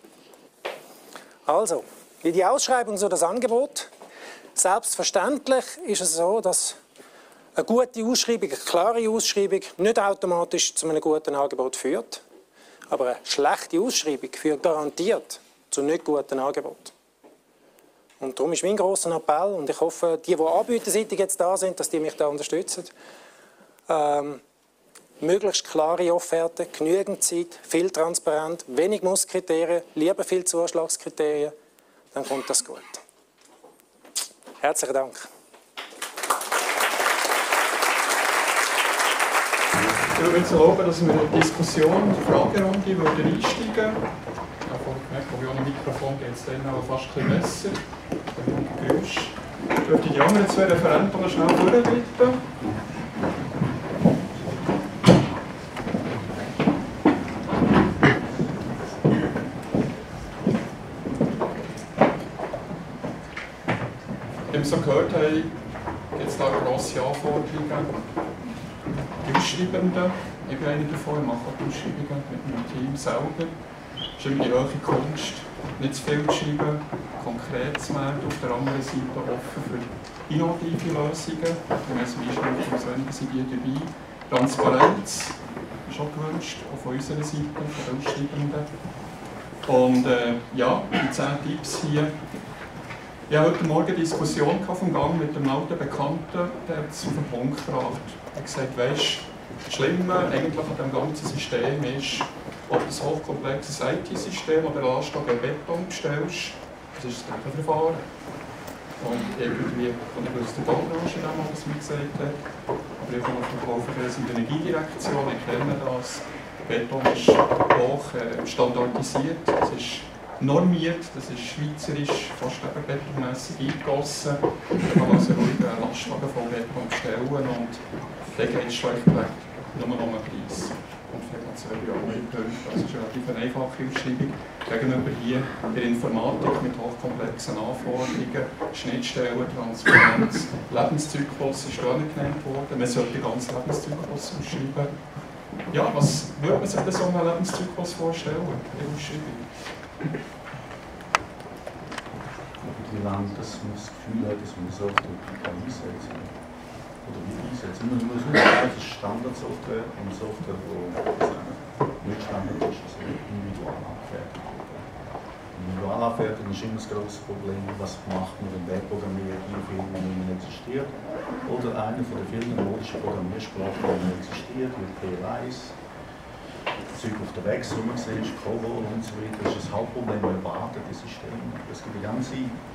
Also, wie die Ausschreibung, so das Angebot. Selbstverständlich ist es so, dass eine gute Ausschreibung, eine klare Ausschreibung nicht automatisch zu einem guten Angebot führt. Aber eine schlechte Ausschreibung führt garantiert zu nicht guten Angeboten. Und darum ist mein grosser Appell, und ich hoffe, die anbieterseitig jetzt da sind, dass die mich da unterstützen. Möglichst klare Offerten, genügend Zeit, viel transparent, wenig Musskriterien, lieber viel Zuschlagskriterien, dann kommt das gut. Herzlichen Dank. Ich würde jetzt erlauben, dass wir in die Diskussion, die Fragerunde einsteigen würden. Ich habe gemerkt, wo wir ohne Mikrofon geht es dann aber fast ein bisschen besser. Geräusch. Ich würde die anderen 2 Referenten schnell vorbitten. Wie wir so gehört haben, gibt es da grosse Anforderungen. Die Ausschreibenden. Ich bin einer davon, ich mache auch die Ausschreibungen mit meinem Team selber. Es ist immer die hohe Kunst, nicht zu viel zu schreiben, konkret zu werden, auf der anderen Seite offen für innovative Lösungen. Gemäss dem Einschränkung von Sendungen sind die dabei. Transparenz ist auch gewünscht, auch von unserer Seite, von den Ausschreibenden. Und ja, die 10 Tipps hier. Ich hatte heute Morgen eine Diskussion vom Gang mit einem alten Bekannten, der hat es auf den Punkt gebracht. Er hat gesagt, weisst, das Schlimme eigentlich an diesem ganzen System ist, ob du ein hochkomplexes IT-System oder eine Last an Beton bestellst, das ist das Gegenverfahren. Und irgendwie von der größten Baubranche, was mir gesagt hat. Aber ich komme von der Bauverkehrs- und Energiedirektion, ich kenne das. Beton ist hoch standardisiert, es ist normiert, das ist schweizerisch, fast betonmässig eingegossen. Man kann also ruhig einen Lastwagen voll Beton bestellen und dann geht es schlechtweg nur noch um den Preis. Und vielleicht noch 2 andere Punkte. Das ist eine relativ einfache Ausschreibung. Gegenüber hier in der Informatik mit hochkomplexen Anforderungen, Schnittstellen, Transparenz, Lebenszyklus ist auch nicht genannt worden. Man sollte den ganzen Lebenszyklus ausschreiben. Ja, was würde man sich denn so einen Lebenszyklus vorstellen in der Ausschreibung? Wie lange das Gefühl hat, dass man das Software einsetzen oder wie einsetzen. Man muss nicht sagen, Standardsoftware und Software, die nicht Standard ist, also Individualanfertigung. Individualanfertigung ist immer das grosse Problem, was macht man, wenn der Programmierer in Firmen nicht mehr existiert. Oder eine von den vielen modischen Programmiersprachen, die nicht existiert, wie PL1. Zeug auf der Weg, so man sieht, COBOL und so weiter, das ist das Hauptproblem, man wartet das System. Es gibt eine ganze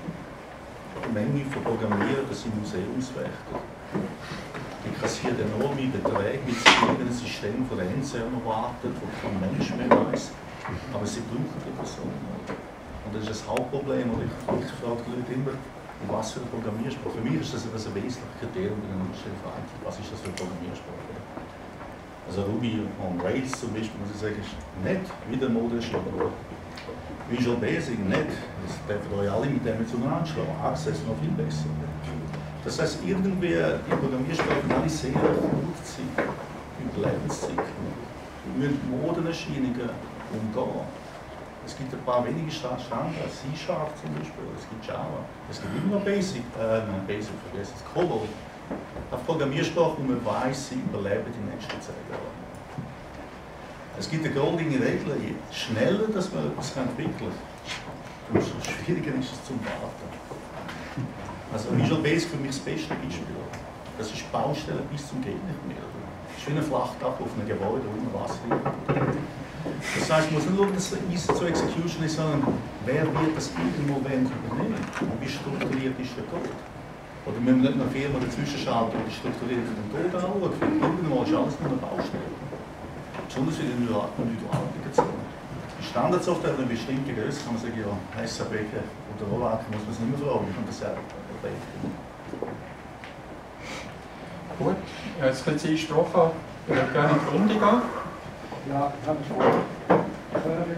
Menge von Programmierern, das sind Museumswächter. Die kassieren enorme Beträge, mit einem System von der Endzone wartet, wo kein Mensch mehr weiß, aber sie brauchen die Person. Und das ist das Hauptproblem, und ich frage die Leute immer, was für eine Programmiersprache. Für mich ist das ein wesentliches Kriterium bei der Anstellung von IT. Was ist das für eine Programmiersprache? Also Ruby on Rails zum Beispiel, muss ich sagen, ist nicht wie der Modeschlag. Visual Basic nicht. Das dürfen euch alle mit dem zueinander schlagen. Access noch viel besser. Das heißt, irgendwie die Programmiersprachen alle sehr gut sind. Über Lebenszyklen. Wir müssen Modenerscheinungen umgehen. Es gibt ein paar wenige Standards, C# zum Beispiel, es gibt Java. Es gibt immer noch Basic vergessen, COBOL. Eine Programmiersprache, wo man weiss, sie überleben die nächsten 10 Jahre. Es gibt eine goldene Regel, je schneller dass man etwas entwickeln kann, umso schwieriger ist es zum Warten. Also Visual Basic für mich das beste Beispiel. Das ist Baustelle bis zum geht nicht mehr. Das ist wie ein Flachdach auf einem Gebäude, wo immer Wasser liegt. Das heißt, man muss nicht schauen, dass es easy to execution ist, sondern wer wird das irgendwo übernehmen? Und wie strukturiert ist der Code? Oder müssen wir nicht eine Firma dazwischen schalten und die strukturiert den Code anschauen? Irgendwann ist alles nur eine Baustelle. Besonders für die Individualapplikationen. Die Standardsoftware hat eine bestimmte Größe, kann man sagen, ja, SAP oder Rollack muss man es nicht mehr fragen, ich kann das selber erledigen. Gut, ich habe jetzt ein bisschen gesprochen, ich würde gerne in die Runde gehen. Ja, ich habe schon gehört,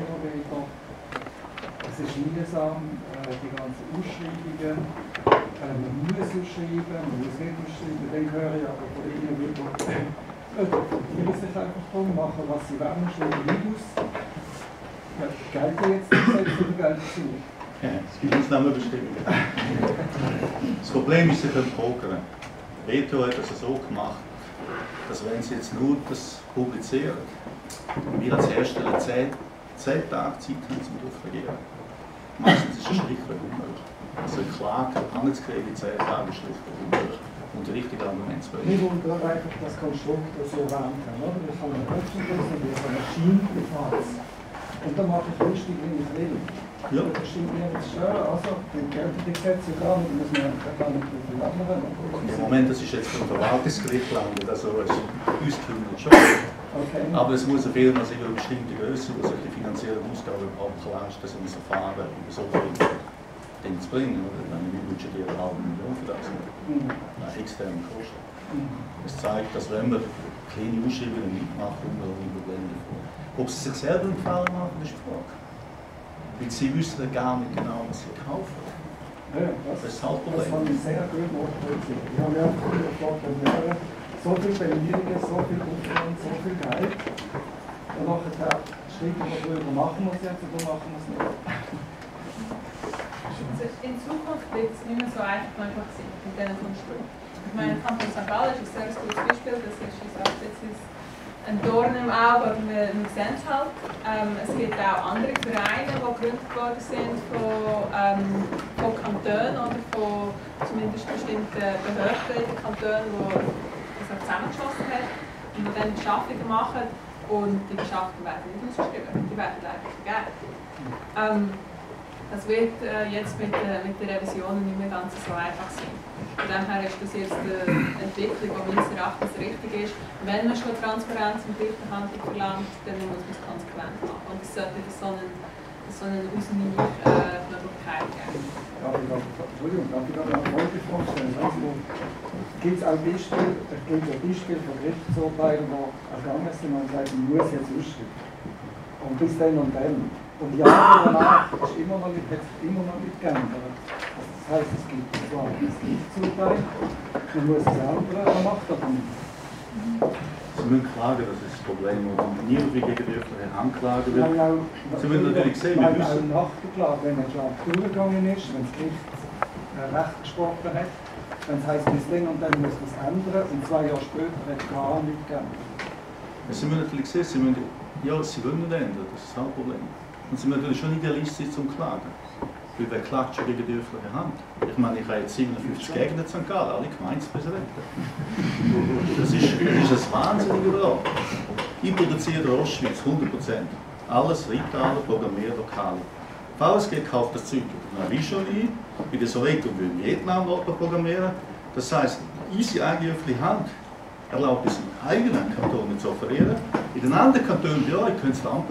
es ist mühsam, die ganzen Ausschreibungen. Man muss ausschreiben, man muss nicht ausschreiben. Dann höre ich aber von Ihnen wieder, die müssen sich einfach drum machen, was sie wollen, schreiben nicht aus. Gelten jetzt die Gesetze oder gelten sie nicht? Ja, es gibt Ausnahmebestimmungen. Das Problem ist, sie können pokern. Veto hat das so gemacht, dass wenn sie jetzt nur das publizieren, wir als Hersteller 10 Tage Zeit haben, um darauf zu reagieren. Meistens ist es schlichtweg unmöglich. Also eine Klage anzukriegen in 10 Tagen ist schlichtweg unmöglich. Und die richtige Argumentsbildung. Mir wundert einfach das Konstrukt, das Sie erwähnt haben. Oder? Ich habe einen Öffentlich und ich habe eine Schienenbefahrens. Und dann mache ich lustig, wie ich will. Ja. Das stimmt mir nicht stören. Also, dann gelten die Gesetze gar nicht, muss man gar nicht mit dem anderen. Im Moment, das ist jetzt vom Verwaltungsgericht gelandet, also es ist uns schon. Okay. Aber es muss eine Firma sein, eine bestimmte Größe, die sich die finanziellen Ausgaben überhaupt leisten, um das Verfahren über so viele Dinge zu bringen. Wir budgetieren 1,5 Million für das. Nach externen Kosten. Es zeigt, dass wenn wir kleine Ausschreibungen mitmachen, kommen wir ohne Probleme davor. Ob sie sich selber einen Gefallen machen, ist die Frage. Weil sie wissen gar nicht genau, was sie kaufen. Ja, Das ist das das Hauptproblem. habe ich sehr gut nachvollziehen. Ich habe ja früher gefragt, so viele Bemühungen, so viel Aufwand, so viel Geld. Und nachher streiten wir darüber, machen wir es jetzt oder machen wir es nicht. In Zukunft wird es nicht mehr so einfach sein mit diesen Konstrukten. Ich meine, Kanton St. Gallen ist ein sehr gutes Beispiel. Das ist, wie gesagt, jetzt ist ein Dorn im Auge, aber wir sehen es halt. Es gibt auch andere Vereine, die gegründet worden sind von Kantonen oder von zumindest bestimmten Behörden in den Kantonen, die das zusammengeschlossen haben und die dann Beschaffungen machen. Und die Beschaffungen werden nicht ausgeschrieben, die werden leider vergeben. Das wird jetzt mit der Revision nicht mehr ganz so einfach sein. Von dem her ist das jetzt eine Entwicklung, die meines Erachtens richtig ist. Wenn man schon Transparenz und Gleichbehandlung verlangt, dann muss man es konsequent machen. Und es sollte so eine Ausnahmemöglichkeit geben. Entschuldigung, darf ich da eine Folgefrage stellen? Gibt es auch Beispiele von Gerichtsurteilen, wo ergangen sind und sagen, man muss jetzt ausschreiben? Und bis dann und dann. Und Jahre danach ist immer noch nicht geändert. Das heisst, es gibt zwar ein Gerichtsurteil, man muss es ändern, man macht das nicht. Sie müssen klagen, das ist das Problem. Und niemand will gegen die öffentliche Hand klagen. Sie müssen natürlich sehen, wir müssen auch nachgeklagt, wenn ein Schlag durchgegangen ist, wenn das Gericht Recht gesprochen hat, dann heisst bis dann und dann muss man es ändern und 2 Jahre später hat gar nichts geändert. Sie müssen natürlich sehen, Sie wollen nicht ändern, das ist das Hauptproblem. Und sie müssen natürlich schon idealistisch zum Klagen. Weil wer klagt schon gegen die öffentliche Hand? Ich meine, ich habe jetzt 57 Gegner in St. Gallen, alle Gemeindepräsidenten. Das ist ein wahnsinniger Betrag. Ich produziere in der Ostschweiz 100%. Alles Rittaler, Programmier, Lokale. VSG kauft das Zeug in Vichy, in der Sowjetunion und Vietnam programmieren. Das heisst, unsere eigene öffentliche Hand erlaubt es im eigenen Kanton zu offerieren. In den anderen Kantonen bei euch können sie Lampen.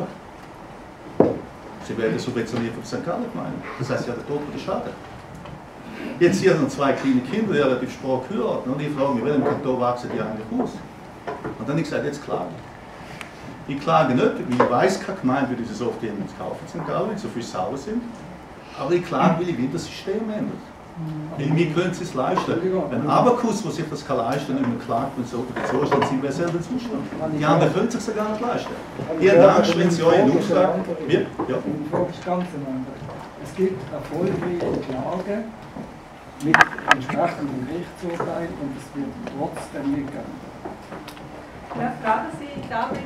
Sie werden subventioniert von St. Gallen gemeint. Das heisst, sie haben den doppelten Schaden. Jetzt hier noch 2 kleine Kinder, die relativ spät heiraten. Und ich frage mich, welchem Kanton wachsen die eigentlich aus? Und dann habe ich gesagt, jetzt klage ich. Ich klage nicht, weil ich weiss, keine Gemeinde würde dieses oft jemand kaufen in St. Gallen, weil so viel sauer sind. Aber ich klage, weil ich will das System ändern. Weil wir können es leisten. Ein Abakus, der sich das kann leisten kann, nicht mehr klagt, wenn so der Zustand sind, wäre selber Zustand. Die anderen können es sich gar nicht leisten. Ihr habt Angst, wenn sie euch einen Auftrag... Ja? Ja. Die Frage ist ganz andere. Es gibt erfolgreiche Klagen mit entsprechendem Gerichtsurteil und es wird trotzdem nicht geändert. Ja, fragen Sie David,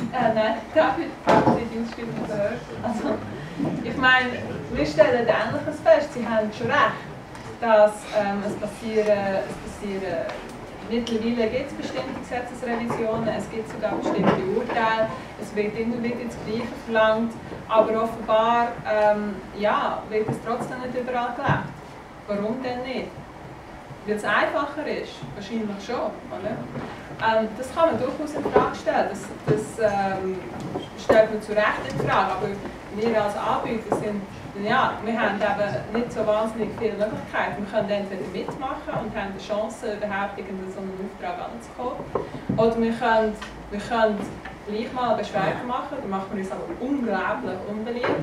die Ausbildung Behörde. Also, ich meine, wir stellen Ähnliches fest, Sie haben schon recht, dass es passieren, mittlerweile gibt es bestimmte Gesetzesrevisionen, es gibt sogar bestimmte Urteile, es wird immer wieder das Gleiche verlangt, aber offenbar wird es trotzdem nicht überall gelebt. Warum denn nicht? Weil es einfacher ist, wahrscheinlich schon. Oder? Das kann man durchaus in Frage stellen, das stellt man zu Recht in Frage, aber wir als Anbieter sind, wir haben eben nicht so wahnsinnig viele Möglichkeiten. Wir können entweder mitmachen und haben die Chance, überhaupt so einen Auftrag anzukommen, oder wir können gleich mal eine Beschwerde machen, dann machen wir uns aber unglaublich unbeliebt.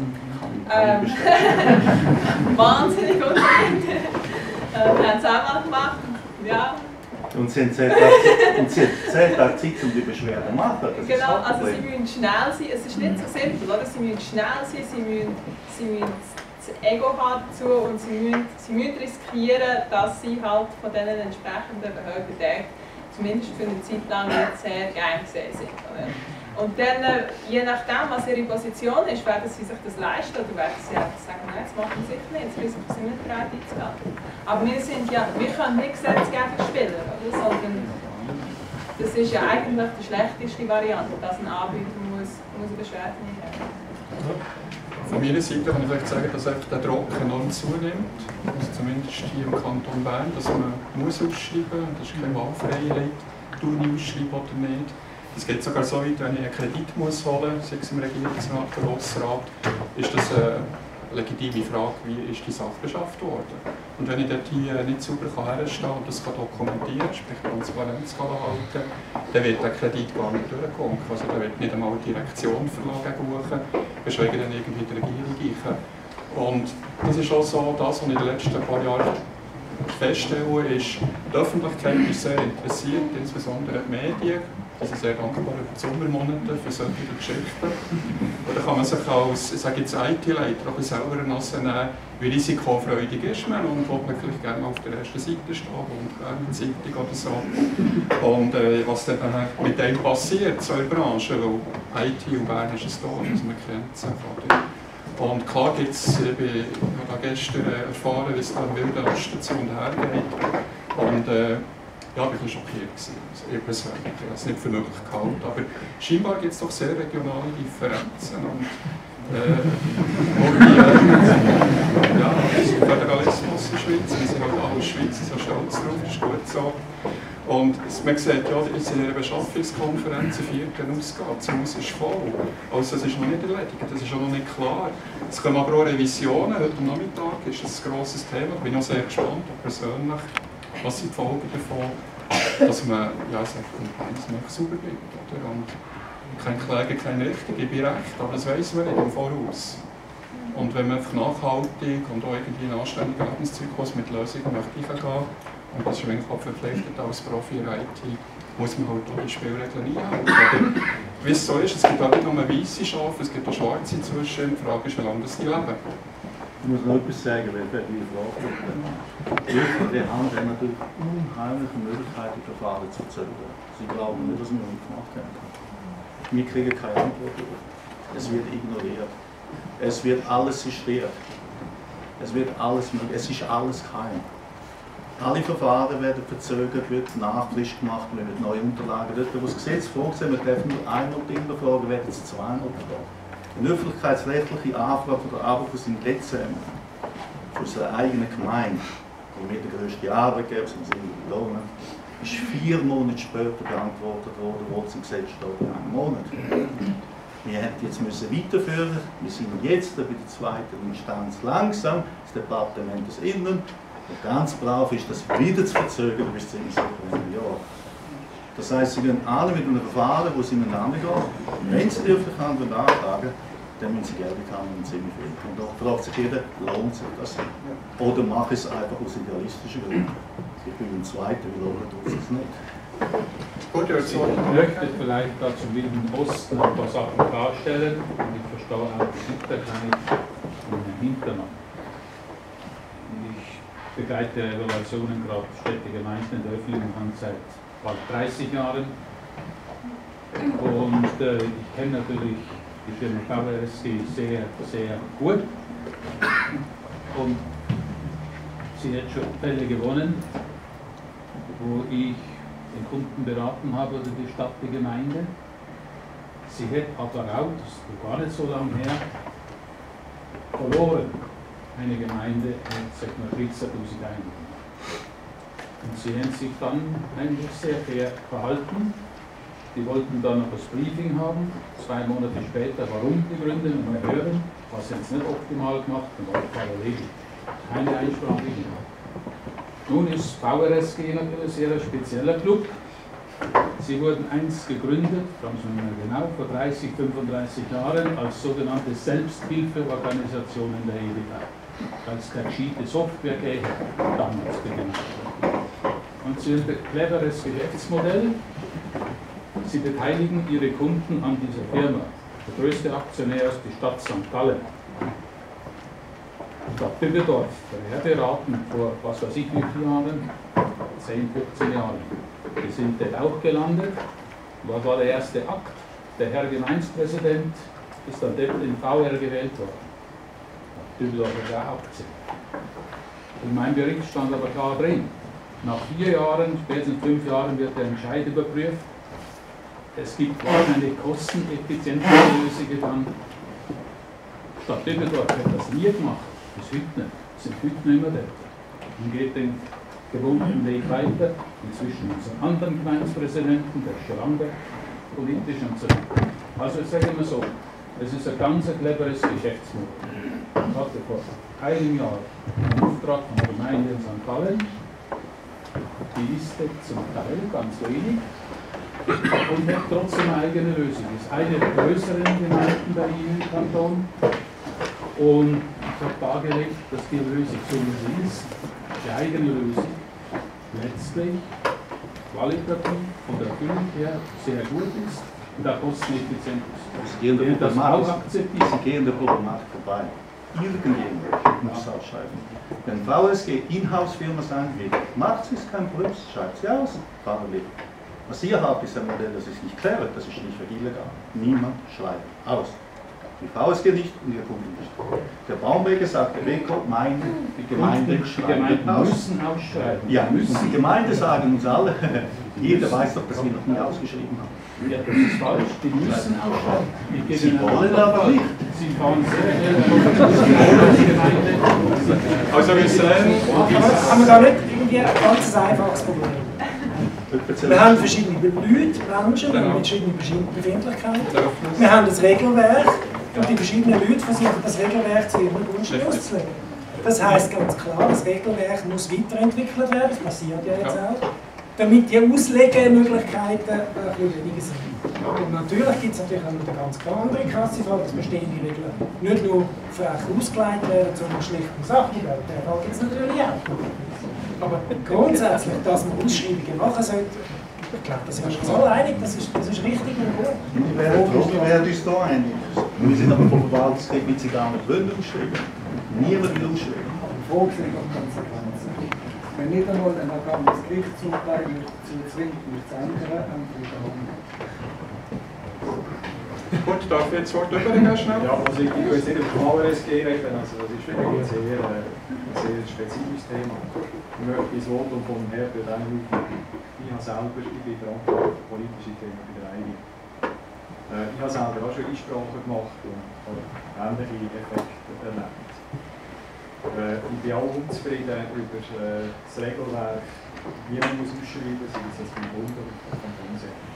Wahnsinnig unbeliebt. Wir haben es auch mal gemacht. Ja. Und sie haben 10 Tage Zeit, um die Beschwerde zu machen. Genau, also sie müssen schnell sein. Es ist nicht so simpel, oder? Sie müssen schnell sein, sie müssen das Ego haben dazu und sie müssen riskieren, dass sie halt von diesen entsprechenden Behörden zumindest für eine Zeit lang nicht sehr gern gesehen sind. Oder? Und dann, je nachdem, was ihre Position ist, werden sie sich das leisten oder werden sie einfach sagen, nein, das machen wir sicher nicht, das sind wir nicht bereit einzugehen. Aber wir können nicht Gesetzgeber spielen, oder? Sondern das ist ja eigentlich die schlechteste Variante, dass ein Anbieter muss eine Beschwerde nicht haben. Von meiner Seite kann ich vielleicht sagen, dass einfach der Druck enorm zunimmt, also zumindest hier im Kanton Bern, dass man muss ausschreiben muss, das ist keine Wahlfreiheit, du ausschreiben oder nicht. Es geht sogar so weit, wenn ich einen Kredit muss holen muss, sei es im Regierungsrat oder Grossrat, ist das eine legitime Frage, wie ist die Sache beschafft worden. Und wenn ich dort hier nicht sauber herstellen und das dokumentieren kann, sprich Transparenz halten, dann wird der Kredit gar nicht durchkommen. Also da wird nicht einmal die Direktion verlagen, geschweige denn irgendwie die Regierung. Und das ist auch so das, was ich in den letzten paar Jahren feststellen, ist, die Öffentlichkeit ist sehr interessiert, insbesondere die Medien. Die sind sehr dankbar über die Sommermonate für solche Geschichten. Und da kann man sich als, ich sage jetzt IT-Leiter, auch selber herausnehmen, wie risikofreudig ist man und ob man vielleicht gerne auf der ersten Seite steht und eine Zeitung oder so. Und was dann mit dem passiert, so in der Branche, weil IT und Bern ist ein Dorf, also man kennt es einfach. Und klar gibt es, ich habe gestern erfahren, wie es da im Wilden Osten zu und her geht. Und ja, ich war ein bisschen schockiert. Also ich persönlich, ich habe es nicht für möglich gehalten. Aber scheinbar gibt es doch sehr regionale Differenzen. Und ja, das ist Föderalismus in der Schweiz. Wir sind halt alle Schweizer, so stolz drauf, das ist gut so. Und man sieht ja, in einer Beschaffungskonferenz, der 4. Ausgabe, das Haus ist voll. Also es ist noch nicht erledigt, das ist auch noch nicht klar. Es kommen aber auch Revisionen. Heute am Nachmittag ist das ein grosses Thema. Ich bin auch sehr gespannt, persönlich, was sind die Folgen davon, dass man ja, sagt, dass man sauber bleibt. Oder? Und kein Kläger, keine Richtung, ich bin recht, aber das weiss man nicht im Voraus. Und wenn man einfach nachhaltig und auch irgendwie einen anständigen Lebenszyklus mit Lösungen möchte gehen, und das ist eigentlich auch verpflichtet als Profi in IT, muss man halt auch die Spielregeln einhalten. Aber wie es so ist, es gibt auch nicht nur weiße Schafe, es gibt auch schwarze zwischen. Die Frage ist, wie lange das die leben. Ich muss noch etwas sagen, weil die Frage wir haben dann natürlich unheimliche Möglichkeiten, Verfahren zu verzögern. Sie glauben nicht, dass wir uns gemacht haben. Wir kriegen keine Antwort darauf. Es wird ignoriert. Es wird alles sistiert. Es wird alles möglich. Es ist alles geheim. Alle Verfahren werden verzögert, wird nachfrisch gemacht, man wird neue Unterlagen. Dort, wo das Gesetz vorgesehen, wir dürfen nur eine Notin befragen, werden es zwei befragen. Eine öffentlichkeitsrechtliche Anfrage von der ABAKUS im Dezember von unserer eigenen Gemeinde, die wir der grösste Arbeitgeber sind, ist 4 Monate später beantwortet worden, wo es im Gesetz steht, 1 Monat. Wir hätten jetzt weiterführen müssen. Wir sind jetzt bei der zweiten Instanz langsam, das Departement des Innern. Und ganz brav ist das wieder zu verzögern bis zu einem Jahr. Das heisst, Sie werden alle mit einem Verfahren, wo Sie miteinander gehen. Wenn Sie die Öffentlichkeit beantragen, dann müssen Sie Geld haben und sind viel. Und da fragt sich jeder, lohnt sich das? Oder mache ich es einfach aus idealistischen Gründen? Ich bin im Zweiten, wie lange tut es nicht? Gut, ich möchte vielleicht da zum Wilden Osten ein paar Sachen klarstellen. Und ich verstehe auch die Hintergrund und den Hintergrund. Ich begleite Evaluationen gerade Städte, Gemeinden in der öffentlichen Hand seit bald 30 Jahren. Und ich kenne natürlich die Firma VRSG sehr, sehr gut. Und sie hat schon Fälle gewonnen, wo ich den Kunden beraten habe oder die Stadt, die Gemeinde. Sie hat aber auch, das ist gar nicht so lange her, verloren. Eine Gemeinde mit 40.000 Einwohnern. Und sie haben sich dann eigentlich sehr fair verhalten. Die wollten dann noch das Briefing haben, 2 Monate später, warum die Gründe, und wir hören, was jetzt nicht optimal gemacht, und auch parallel. Keine Einsprache gemacht. Nun ist VRSG natürlich ein sehr spezieller Club. Sie wurden einst gegründet, genau vor 30, 35 Jahren, als sogenannte Selbsthilfeorganisation in der Ewigkeit. Weil es keine gescheite Software gäbe, damals beginnen. Und sie haben ein cleveres Geschäftsmodell. Sie beteiligen ihre Kunden an dieser Firma. Der größte Aktionär ist die Stadt St. Gallen. Stadt Dübendorf, der Herr beraten vor, was weiß ich, wie vielen Jahren? 10, 15 Jahren. Wir sind dort auch gelandet. Was war der erste Akt? Der Herr Gemeindepräsident ist dann dort in VR gewählt worden. Dübendorf war auch Aktie. In meinem Bericht stand aber klar drin, nach 4 Jahren, spätestens 5 Jahren wird der Entscheid überprüft. Es gibt wahrscheinlich kosteneffiziente Lösungen dann. Stadt Dübendorf hat das nie gemacht, bis heute nicht. Sind heute nicht mehr dort. Man geht den gewohnten Weg weiter, inzwischen unseren anderen Gemeindepräsidenten, der ist schon lange politisch und so. Also sagen wir so, es ist ein ganz cleveres Geschäftsmodell. Ich hatte vor einem Jahr einen Auftrag von der Gemeinde in St. Gallen. Die ist zum Teil ganz wenig und hat trotzdem eine eigene Lösung. Das ist eine der größeren Gemeinden bei Ihnen im Kanton. Und ich habe dargelegt, dass die Lösung so wie sie ist, die eigene Lösung letztlich qualitativ von der Erfüllung her sehr gut ist und auch kosteneffizient ist. Sie gehen der Das auch akzeptiert. Sie gehen der Problematik vorbei. Irgendjemand muss es ausschreiben. Wenn VSG Inhouse-Firma sein will, macht es kein Plus, schreibt sie aus, parallel. Was ihr habt, ist ein Modell, das ist nicht clever, das ist nicht illegal. Niemand schreibt aus. Die VSG nicht und ihr Kunden nicht. Der Baumweger sagt, der WEKO, die Gemeinde schreibt aus. Müssen ausschreiben. Ja, müssen. Die Gemeinde sagen uns alle, jeder weiß doch, dass wir noch nie ausgeschrieben haben. Ja, das ist falsch, die müssen ausschreiben. Sie wollen aber nicht. Sie fahren sehr schnell. Also wir sehen, Haben wir da nicht irgendwie ein ganz einfaches Problem? Wir haben verschiedene Leute, Menschen, wir haben verschiedene Befindlichkeiten. Wir haben das Regelwerk und die verschiedenen Leute versuchen, das Regelwerk zu ihrem Gunsten auszulegen. Das heisst ganz klar, das Regelwerk muss weiterentwickelt werden, das passiert ja jetzt auch, damit die Auslegemöglichkeiten ein bisschen weniger sind. Und natürlich gibt es natürlich auch noch eine ganz andere Kassifrage, dass bestehende Regeln nicht nur frech ausgelegt werden, sondern schlicht und sachlich werden. Der Fall gibt es natürlich auch. Aber grundsätzlich, dass man Ausschreibungen machen sollte, ich glaube, da sind wir uns alle einig, das ist richtig und gut. Wir werden uns da einig. Wir sind aber vom Verwaltungsgericht mit sich gar nicht ausschreiben. Niemand will ausschreiben. Vorgesehen auf Konsequenzen. Wenn nicht einmal ein ganzes Gerichtsurteil dazu zwingt, mich zu ändern, dann will ich auch nicht. gut, darf ich jetzt das Wort übernehmen, schnell? Ja, also ich will jetzt nicht über VRSG reden, also das ist wirklich ein sehr spezifisches Thema. Ich möchte das Votum von Herbert einrufen. Ich habe selber, ich bin verantwortlich für politische Themen bei der Einig. Ich habe selber auch schon Einsprachen gemacht und habe ähnliche Effekte erlebt. Ich bin auch unzufrieden über das Regelwerk, wie man ausschreiben muss, sei es jetzt vom Bund oder vom Kantonsseite.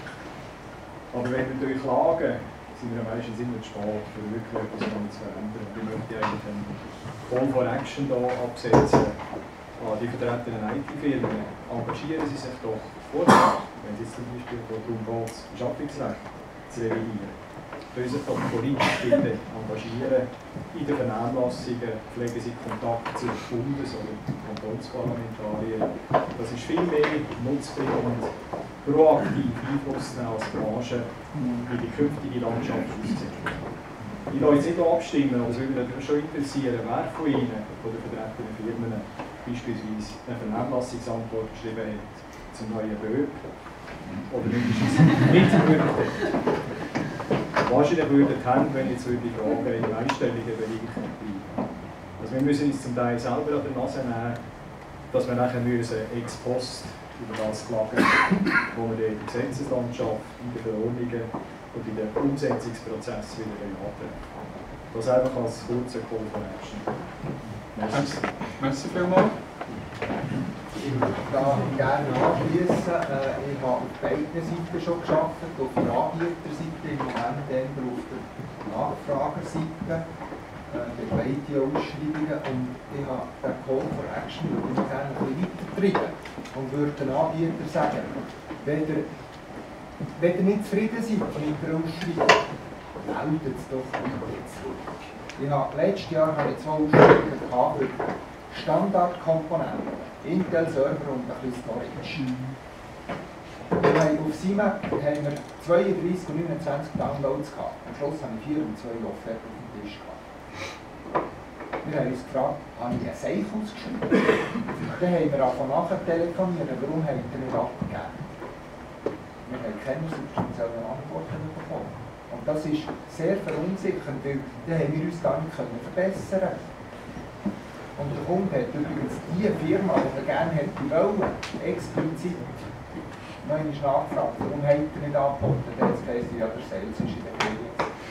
Aber wenn wir durchlagen, sind wir meistens immer zu spät, für wirklich etwas zu verändern. Ich möchte eigentlich einen Call for Action hier absetzen an die vertretenen IT-Firmen. Engagieren Sie sich doch vorher, wenn es jetzt zum Beispiel darum geht, das Beschaffungsrecht zu revidieren. Können sich doch politisch bitte engagieren in den Vernehmlassungen, pflegen Sie Kontakt zu den Bundes- oder Kantonsparlamentariern. Das ist viel mehr nutzbringend, proaktiv Einfluss nehmen als Branche in die künftige Landschaft aussehen. Ich lasse jetzt nicht abstimmen, aber es würde mich schon interessieren, wer von Ihnen, von den vertretenen Firmen, beispielsweise eine Vernehmlassungsantwort geschrieben hat zum neuen BÖP oder mindestens mitgewirkt hat. Wahrscheinlich würden die Hände, wenn ich jetzt würde fragen, in einstelligen Bereichen bleiben. Also wir müssen uns zum Teil selber an der Nase nehmen, dass wir nachher ex post über das klagen, wo wir in der Gesetzeslandschaft, in den Verordnungen und in den Umsetzungsprozessen wieder beraten. Das einfach als kurzer Call for Action. Merci vielmals. Ich würde da gerne anschließen. Ich habe auf beiden Seiten schon gearbeitet, auf der Anbieterseite, im Moment dann auf der Nachfragerseite, begleite Ausschreibungen und ich habe den Call for Action würde ich gerne ein bisschen weitertreiben und würde den Anbietern sagen, wenn ihr nicht zufrieden seid mit der Ausschreibung, meldet es doch jetzt. Letztes Jahr hatte ich 2 Ausschreibungen für Standardkomponenten. Intel Server und ein bisschen Storage. Auf SIMAP haben wir 32 und 29 Downloads gehabt. Am Schluss habe ich 4 und 2 Offerten auf dem Tisch gehabt. Wir haben uns gefragt, habe ich einen Safe ausgeschrieben? Dann haben wir angefangen nachher telefonieren, warum habt ihr nicht abgegeben? Wir haben keine substanziellen Antworten bekommen. Und das ist sehr verunsichernd, weil dann haben wir uns gar nicht verbessern können. Und der Kunde hat übrigens die Firma, die er gerne hätte wollen, explizit noch einmal nachgefragt, warum hat er nicht angeboten? Dann hat es geheißen, ja, der Sales ist in der Ferien.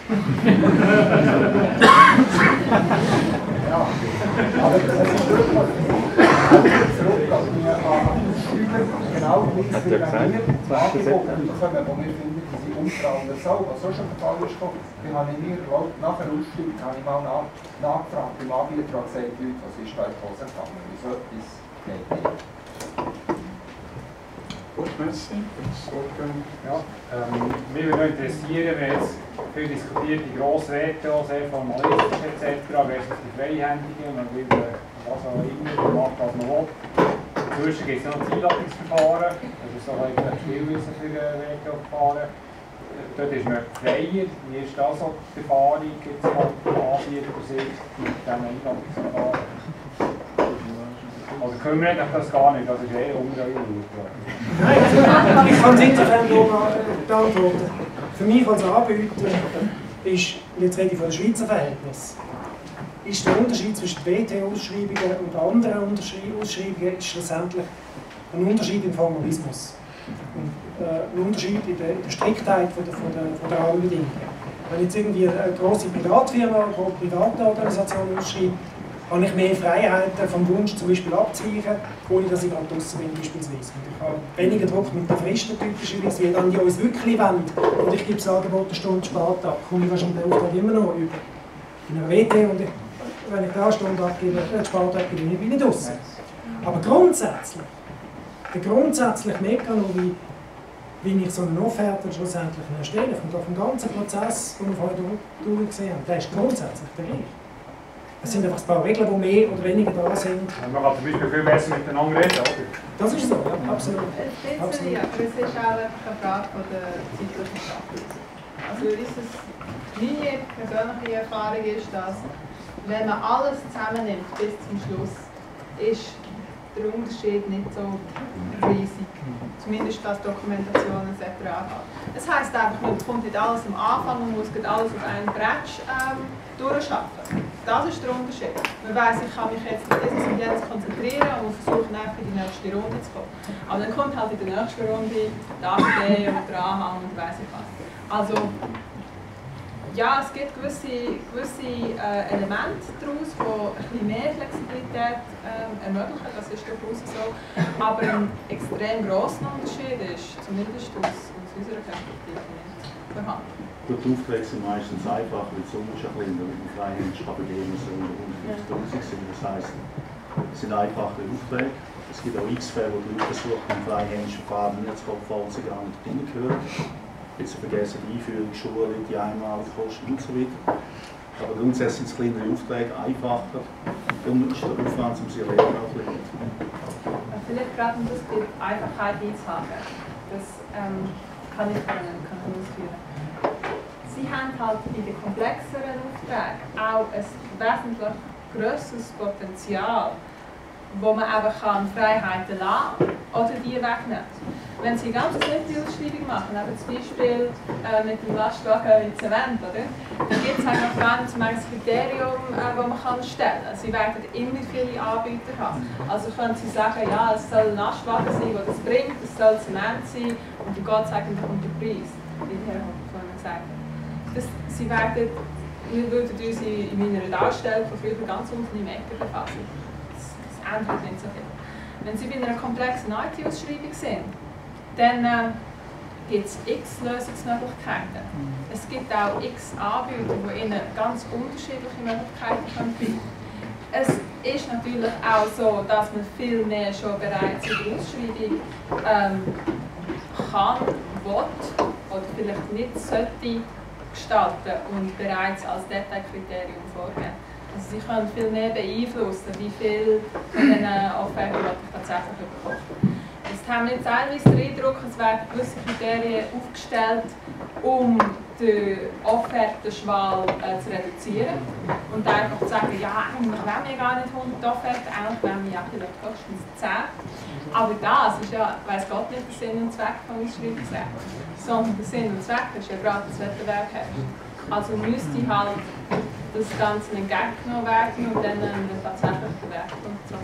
Ja, aber das ist wirklich zurück an die Ausschreiber, genau gleich wie wenn wir Angebote bekommen, wo wir finden, die sind untraulich so, was so schon der Fall ist. Wir haben in mir nachher Ausschreibung, habe ich mal nachgefragt beim Anbieter und gesagt, Leute, was ist da in die Hose gegangen? Wieso etwas geht nicht? Gut, merci. Ja, mich würde noch interessieren, wir haben jetzt viel diskutiert, die grosse Veto, sehr formalistisch etc. versus die Freihändigen, man will was auch immer, man macht was man will. Inzwischen gibt es noch ein Einladungsverfahren, das ist so ein Spielwissen für Veto-Verfahren. Dort ist man freier. Wie ist das so die Erfahrung? Gibt es noch Anbieter für sich mit diesem Einladungsverfahren? Also kümmert euch das gar nicht, das ist eher unter eurer Nein, ich kann es insofern beantworten. Für mich als Anbieter ist, jetzt rede ich von den Schweizer Verhältnissen, ist der Unterschied zwischen WTO-Ausschreibungen und anderen Ausschreibungen schlussendlich ein Unterschied im Formalismus. Und ein Unterschied in der Striktheit der Rahmenbedingungen. Wenn jetzt irgendwie eine grosse Privatfirma oder eine private Organisation ausschreibt, habe ich mehr Freiheiten vom Wunsch zum Beispiel abzuweichen, ohne dass ich gerade draussen bin beispielsweise. Und ich habe weniger Druck mit den Fristen typischerweise, wie dann die uns wirklich wollen. Und ich gebe das Angebot eine Stunde später ab, komme ich wahrscheinlich den Auftrag immer noch über. In einer WT und wenn ich da eine Stunde abgebe, später abgebe, bin ich draussen. Aber der grundsätzliche Mechanismus, wie ich so eine Offerte schlussendlich erstelle, vom ganzen Prozess, den wir vorher durchgesehen haben, der ist grundsätzlich der gleiche. Es sind einfach ein paar Regeln, die mehr oder weniger da sind. Man kann zum Beispiel viel besser miteinander reden, oder? Das ist so, ja, absolut. Absolut. Ja, aber es ist auch einfach eine Frage von der zeitlichen Schaffung. Also meine persönliche Erfahrung ist, dass wenn man alles zusammennimmt bis zum Schluss, ist der Unterschied nicht so riesig. Zumindest was Dokumentation etc. angeht. Das heisst einfach, man bekommt nicht alles am Anfang, man muss nicht alles auf einen Bretsch durchschaffen. Das ist der Unterschied. Man weiss, ich kann mich jetzt auf dieses und jenes konzentrieren und versuchen einfach in die nächste Runde zu kommen. Aber dann kommt halt in der nächsten Runde die AfD und der Anhang und weiss ich was. Also, ja, es gibt gewisse Elemente daraus, die ein bisschen mehr Flexibilität ermöglichen, das ist durchaus so. Aber ein extrem grosser Unterschied ist, zumindest aus unserer Perspektive, nicht vorhanden. Gut, die Aufträge sind meistens einfach, weil es sonst ein bisschen mit dem Freihändler Begeben so unter 150'000 sind. Das heisst, es sind einfache Aufträge. Es gibt auch X-Fälle, wo die Leute versuchen, beim Freihänderverfahren hinzukommen, falls sie gar nicht reingehören. Jetzt vergessen die Einführung, Schule, die Einmalkosten und so weiter. Aber grundsätzlich sind es kleinere Aufträge einfacher. Darum ist der Aufwand, um sie zu erledigen, auch kleiner. Vielleicht gerade um das Bild Einfachheit einzuhaken. Das kann ich ausführen. Sie haben halt in den komplexeren Aufträgen auch ein wesentlich grösseres Potenzial, wo man eben Freiheiten lassen oder die wegnehmen. Wenn Sie ganz simple Ausschreibung machen, eben zum Beispiel mit dem Lastwagen in Zement, oder? Dann gibt es eigentlich ein Kriterium, das man stellen kann. Sie werden immer viele Anbieter haben. Also können Sie sagen, ja, es soll ein Lastwagen sein, der das bringt, es soll Zement sein und dann geht es eigentlich um den Preis, wie Herr Hofer vorhin gesagt hat. Sie werden, wir würden uns in meiner Darstellung von früher ganz unten im Ecken befassen. Das ändert nicht so viel. Wenn Sie bei einer komplexen IT-Ausschreibung sind, dann gibt es x Lösungsmöglichkeiten. Es gibt auch x Anbieter, die Ihnen ganz unterschiedliche Möglichkeiten bieten können. Es ist natürlich auch so, dass man viel mehr schon bereits in der Ausschreibung kann, will oder vielleicht nicht sollte gestalten und bereits als Detailkriterium vorgeben. Also Sie können viel mehr beeinflussen, wie viel von diesen Offerten ich tatsächlich bekomme. Jetzt haben wir teilweise den Eindruck, es werden gewisse Kriterien aufgestellt, um die Offertenschwall zu reduzieren und einfach zu sagen, ja, eigentlich wollen wir gar nicht 100 Offerten, eigentlich wollen wir ja vielleicht höchstens 10. Aber das ist ja, weiss Gott nicht, der Sinn und Zweck von Ausschreibungsrecht, sondern der Sinn und Zweck ist ja gerade, dass Wettbewerb herrscht. Also müsste halt das Ganze entgegengenommen werden und dann tatsächlich bewertet und so.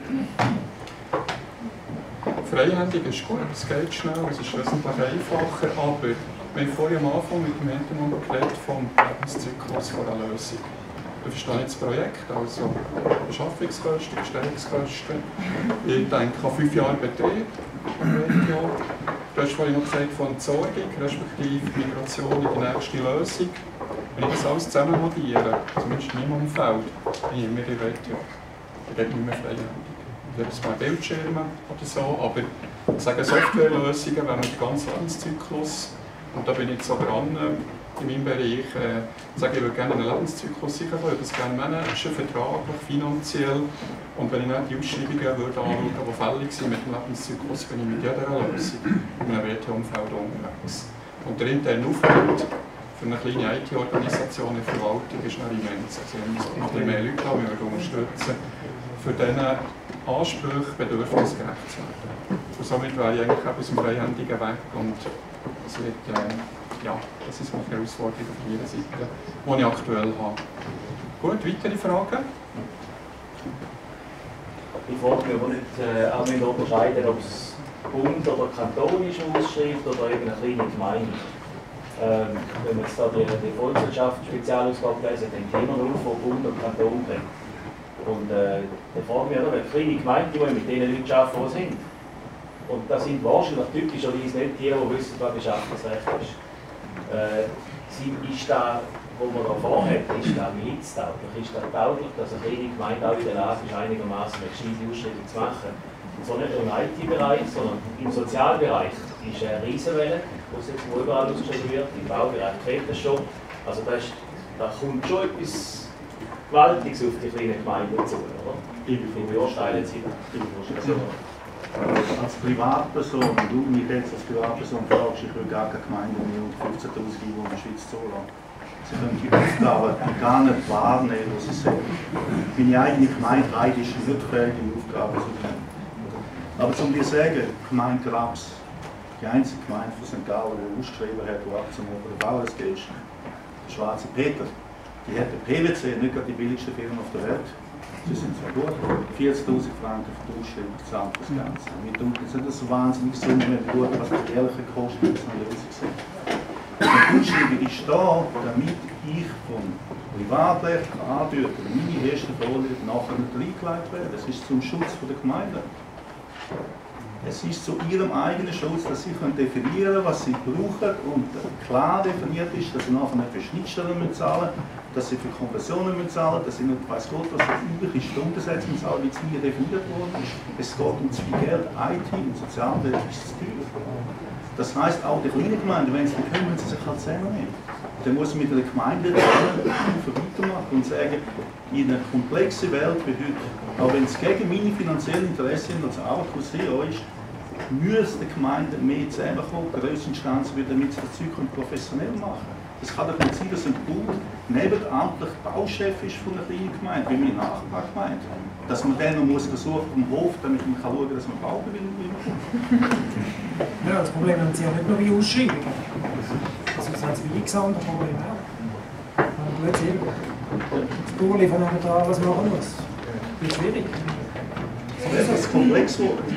Freihändig ist gut, es geht schnell, es ist wesentlich einfacher, aber wir haben vorhin am Anfang mit dem Hintergrund geredet vom Lebenszyklus einer Lösung. Da verstehe ich das Projekt, also Beschaffungskosten, Bestellungskosten. Ich denke an 5 Jahre Betrieb im Region. Du hast vorhin noch gesagt von Entsorgung, respektive Migration in die nächste Lösung. Wenn ich das alles zusammen addiere, zumindest in meinem Umfeld, bin ich immer in Region. Ich rede nicht mehr freihändig. oder 2 Bildschirme oder so, aber ich sage Softwarelösungen, wenn man den ganzen Lebenszyklus, und da bin ich jetzt so dran in meinem Bereich, sage ich würde gerne einen Lebenszyklus sicher, ich würde das gerne managen, vertraglich, finanziell, und wenn ich dann die Ausschreibungen würde anschauen, die fällig sind mit dem Lebenszyklus, bin ich mit jeder Lösung in einem WT-Umfeld unterwegs. Und der interne Aufwand für eine kleine IT-Organisation in der Verwaltung ist noch immens. Also wir müssen noch ein bisschen mehr Leute haben, wir würden unterstützen, für diesen Ansprüchen bedürfnisgerecht zu werden. Und somit wäre ich eigentlich auch aus dem Freihändigen weg und das wird, ja, das ist eine Herausforderung auf jeder Seite, die ich aktuell habe. Gut, weitere Fragen? Ich frage mich aber nicht auch nicht unterscheiden, ob es Bund oder Kanton ist, der ausschreibt, oder eben eine kleine Gemeinde. Wenn wir jetzt da die Volkswirtschaft-Spezialausgabe lesen, dann gehen wir nur von Bund und Kanton bringen. Und dann fragen wir, eine kleine Gemeinde, die mit den Leuten arbeiten, die sind. Und das sind wahrscheinlich typischerweise nicht die, die wissen, was Beschaffungsrecht ist. Ist das, was man da vorhat, ist das miliztauglich? Ist das tauglich, dass eine kleine Gemeinde auch in der Lage ist, einigermaßen eine gescheite Ausschreibung zu machen? Und zwar nicht nur im IT-Bereich, sondern im Sozialbereich ist eine Riesenwelle, wo überall ausgeschrieben wird. Im Baubereich kennt das schon. Also da kommt schon etwas Gewaltiges auf die kleinen Gemeinden zu, oder? Wie beurteilen Sie das? Als Privatperson, du mich jetzt als Privatperson fragst, ich will gar keine Gemeinde mehr unter 15'000 Einwohner in der Schweiz zulassen. Sie können die Aufgaben gar nicht wahrnehmen, was sie sagen. Meine eigene Gemeinde ist nicht fähig, die Aufgaben zu nehmen. Aber zum dir sagen, Gemeinde Grabs, die einzige Gemeinde von St. Gallen, die ausgeschrieben hat, die abzumachen oder Bauersgeld ist, der Schwarze Peter. Die hat der PwC, nicht gerade die billigste Firma auf der Welt. Sie sind zwar gut, 40'000 Franken für die Ausschreibung gezahlt, das Ganze. Wir tun jetzt nicht so wahnsinnig Summe, wenn wir schauen, was die jährliche Kosten ist, eine Lösung sind. Die Ausschreibung ist da, damit ich vom Privatrecht andeutet, meine ersten Vorliebe nachher nicht reingelegt werden. Das ist zum Schutz der Gemeinde. Es ist zu ihrem eigenen Schutz, dass sie definieren können, was sie brauchen und klar definiert ist, dass sie nachher nicht für Schnittstellen zahlen müssen, dass sie für Konversionen zahlen müssen, dass sie nicht weiss Gott, was für übliche Stundensätze zahlen, wie es nie definiert worden ist. Es geht um zu viel Geld, IT und Sozialwelt ist zu teuer. Das heisst, auch die kleinen Gemeinden, wenn sie können, müssen sie sich halt selber nehmen. Dann muss man mit der Gemeinde weitermachen und sagen, in einer komplexen Welt wie heute, auch wenn es gegen meine finanziellen Interessen als Arbeitgeber ist, müssen die Gemeinden mehr zusammenkommen, größere Instanzen, damit sie das Zeug professionell machen können. Es kann doch nicht sein, dass ein Bund nebenamtlich Bauchef ist von einer kleinen Gemeinde, wie meine Nachbargemeinde. Dass man dann noch besuchen vom Hof, damit man schauen kann, dass man Baubewilligung bekommt. Ja, das Problem haben Sie ja nicht nur bei Ausschreibungen. Also das haben Sie bei x anderen Problemen auch. Das Bauerli von einem da was machen muss. Das wird schwierig. Das ist komplex geworden.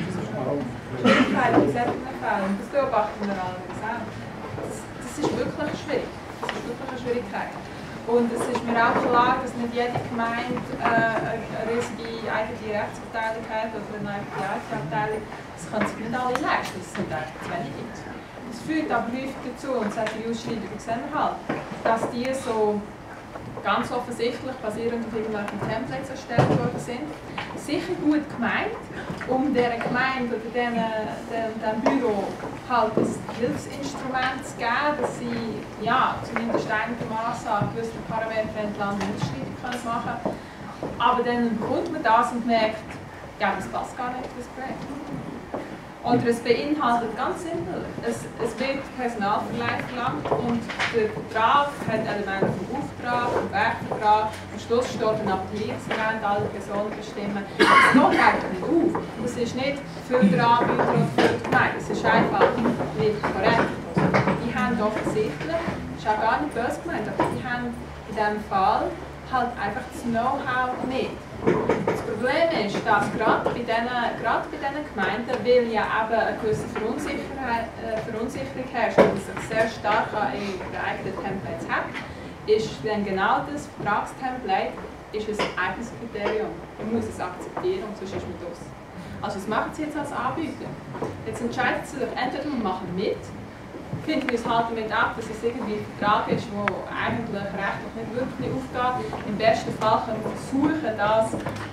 Das beobachten wir allerdings auch. Das ist wirklich schwierig. Das ist wirklich eine Schwierigkeit. Und es ist mir auch klar, dass nicht jede Gemeinde eine riesige eigene Rechtsabteilung hat oder eine eigene IT-Abteilung. Das können sich nicht alle leisten, das sind eigentlich zu wenige. Das führt aber häufig dazu, und das hat die Ausschreibung gesehen halt, dass die so ganz offensichtlich basierend auf irgendwelchen Templates erstellt worden sind, sicher gut gemeint, um dieser Gemeinde oder dem Büro halt ein Hilfsinstrument zu geben, dass sie ja, zumindest einigermaßen an gewissen Parametern entlang Unterschreitung machen können. Aber dann bekommt man das und merkt, ja, das passt gar nicht für das Projekt. Oder es beinhaltet ganz simpel, es wird Personalverleih verlangt und der Vertrag hat Elemente vom Auftrag, vom Werkvertrag, am Schluss steht ein Appellierungsevent, alle Personen bestimmen. Das geht eigentlich nicht auf. Das ist nicht für den Anbieter oder für die Gemeinde, es ist einfach nicht korrekt. Die haben offensichtlich, das ist auch gar nicht böse gemeint, aber die haben in diesem Fall halt einfach das Know-how nicht. Das Problem ist, dass gerade bei diesen Gemeinden, weil ja eben eine gewisse Verunsicherung herrscht und sich sehr stark an ihren eigenen Templates hat, ist dann genau das Vertragstemplate ist ein eigenes Kriterium. Man muss es akzeptieren und sonst ist man das. Also was machen Sie jetzt als Anbieter? Jetzt entscheidet Sie sich, entweder wir machen mit, finden wir es halt damit ab, dass es irgendwie ein Vertrag ist, der eigentlich rechtlich nicht wirklich aufgeht. Im besten Fall können wir versuchen, das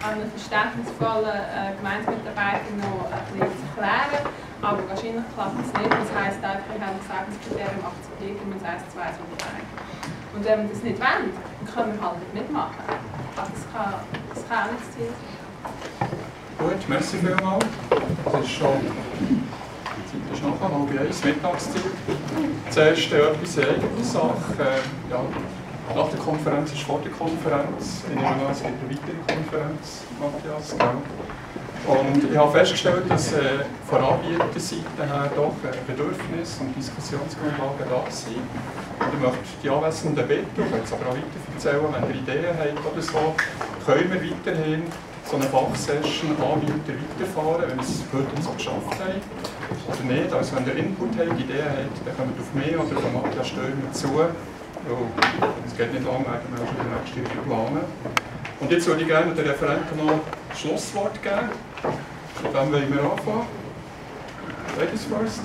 einem verständnisvollen Gemeindemitarbeiter noch ein bisschen zu erklären. Aber wahrscheinlich klappt es nicht. Das heisst einfach, wir haben gesagt, das Kriterium akzeptiert, wir müssen 1 zu 2 oder 3. Und wenn wir das nicht wollen, dann können wir halt nicht mitmachen. Aber das kann auch nicht das Ziel sein. Gut, merci vielmals. Das ist schon nachher 12:30 Mittagszeit. Zuerst etwas in eigener Sache. Ja, nach der Konferenz ist vor der Konferenz. Ich nehme an, es gibt eine weitere Konferenz, Matthias. Genau. Und ich habe festgestellt, dass von Anbieterseite her doch Bedürfnisse und Diskussionsgrundlagen da sind. Und ich möchte die Anwesenden bitten, ich kann es aber auch weiter erzählen, wenn ihr Ideen habt oder so, können wir weiterhin so eine Fachsession Anbieter weiterfahren, wenn wir es heute so geschafft haben. Oder nicht. Also wenn ihr Input habt, Ideen habt, dann kommt auf mich oder auf Matthias Stürmer zu. Es geht nicht lange, werden wir schon die nächste Woche planen. Und jetzt würde ich gerne den Referenten noch das Schlusswort geben. Mit dem wollen wir anfangen. Ladies first.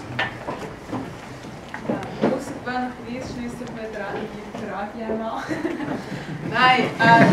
Außergewöhnlicherweise schließt sich mir der Radien an. Nein,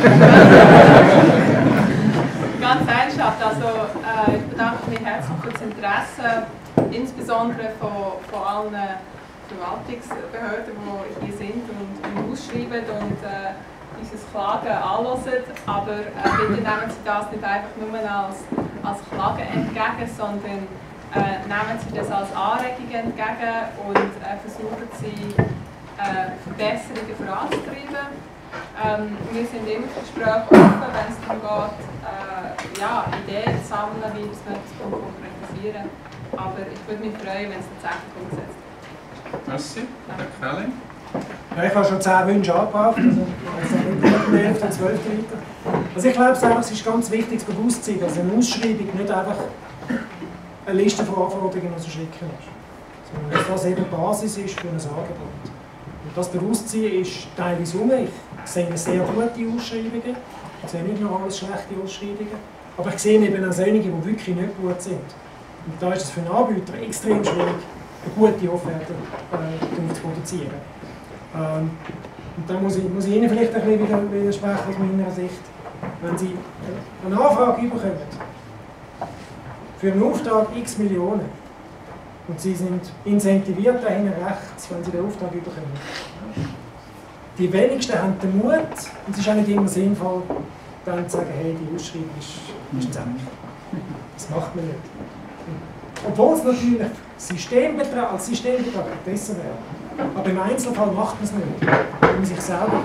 ganz ernsthaft. Also, ich bedanke mich herzlich für das Interesse, insbesondere von allen Verwaltungsbehörden, die hier sind und ausschreiben und dieses Klagen anhören. Aber bitte nehmen Sie das nicht einfach nur als Klagen entgegen, sondern nehmen Sie das als Anregung entgegen und versuchen Sie Verbesserungen voranzutreiben. Wir sind immer für Gespräche offen, wenn es darum geht, Ideen zu sammeln, wie wir es konkretisieren. Aber ich würde mich freuen, wenn es tatsächlich umgesetzt wird. Merci. Herr Knelling. Ja, ich habe schon 10 Wünsche angebracht, also nicht 11. und 12. weiter. Also ich glaube, es ist ganz wichtig, das Bewusstsein, dass eine Ausschreibung nicht einfach eine Liste von Anforderungen rausschicken ist, sondern dass das eben die Basis ist für ein Angebot. Und das Bewusstsein ist teilweise um. Ich sehe sehr gute Ausschreibungen, ich sehe nicht nur alles schlechte Ausschreibungen, aber ich sehe eben auch solche, die wirklich nicht gut sind. Und da ist es für einen Anbieter extrem schwierig, eine gute Offerte zu produzieren. Und da muss ich Ihnen vielleicht ein bisschen widersprechen aus meiner Sicht. Wenn Sie eine Anfrage bekommen, für einen Auftrag x Millionen, und Sie sind incentiviert da hinten rechts, wenn Sie den Auftrag bekommen. Die wenigsten haben den Mut, und es ist auch nicht immer sinnvoll, dann zu sagen, hey, die Ausschreibung ist zusammen. Das macht man nicht. Obwohl es natürlich als Systembetrag besser wäre. Aber im Einzelfall macht man es nicht, weil man sich selber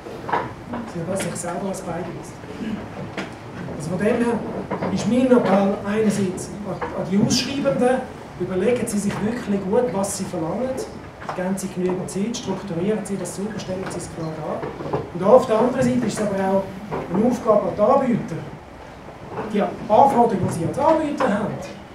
als Beigeist. Also von dem her ist mein Appell einerseits an die Ausschreibenden, überlegen Sie sich wirklich gut, was Sie verlangen, geben Sie genügend Zeit, strukturieren Sie das super, stellen Sie es klar an. Und auf der anderen Seite ist es aber auch eine Aufgabe an die Anbieter, die Anforderungen, die Sie als Anbieter haben,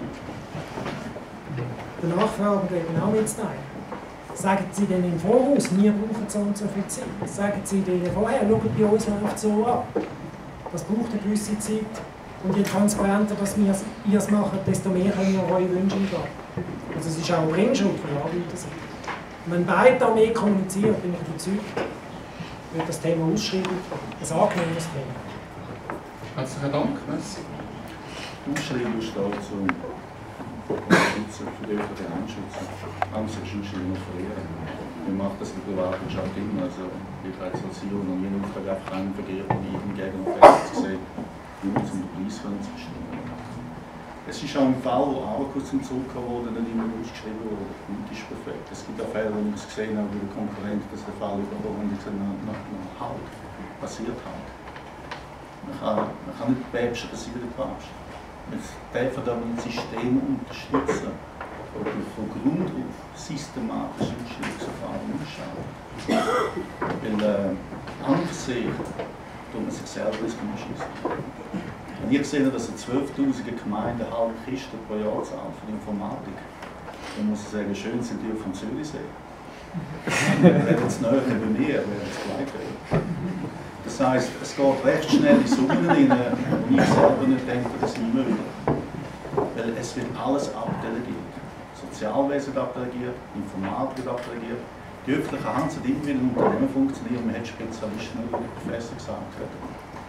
den Nachfragenden eben auch mitzuteilen. Sagen Sie denen im Voraus, wir brauchen so und so viel Zeit. Sagen Sie denen vorher, schaut bei uns läuft so ab. Das braucht eine gewisse Zeit. Und je transparenter dass ihr es macht, desto mehr können wir eure Wünsche eingehen. Also es ist auch eine Bringschuld von der Anbieterseite. Und wenn beide da mehr kommunizieren, bin ich überzeugt, wird das Thema Ausschreibung ein angenehmes Thema. Herzlichen Dank. Merci. Die Ausschreibung steht zum Schützen, für die öffentliche Handschutz. Angst ist Ausschreibung verlieren. Wir machen das in der Privatwirtschaft immer. Also wir haben Situation und jeden Auftrag einfach einen vergeben und jeden Gegner fest zu sehen, nur zum Preis zu bestimmen. Es ist auch ein Fall, wo Abacus zum Zug wurde, nicht immer ausgeschrieben wurde. Und das ist perfekt. Es gibt auch Fälle, wo ich es gesehen habe, wie der Konkurrent, dass der Fall überhaupt nicht halt passiert hat. Man kann nicht Päpste passieren, Papst. Wir dürfen aber ein System unterstützen, oder von Grund auf systematisch Ausschreibungsverfahren ausschauen. Weil an und für sich tut man sich selber ins Knie schießen. Wenn ihr seht, dass eine 12.000 Gemeinde halbe Kiste pro Jahr zahlt für die Informatik, dann muss ich sagen, schön sind die vom Zürichsee. Wenn jetzt näher bei mir, wäre es gleich. Das heisst, es geht recht schnell in Summen rein, und ich selber nicht denke, das immer wieder. Weil es wird alles abdelegiert. Sozialwesen wird abdelegiert, Informatik wird abdelegiert. Die öffentliche Hand sollte immer wieder ein Unternehmen funktionieren, man hat Spezialisten und Professor gesagt.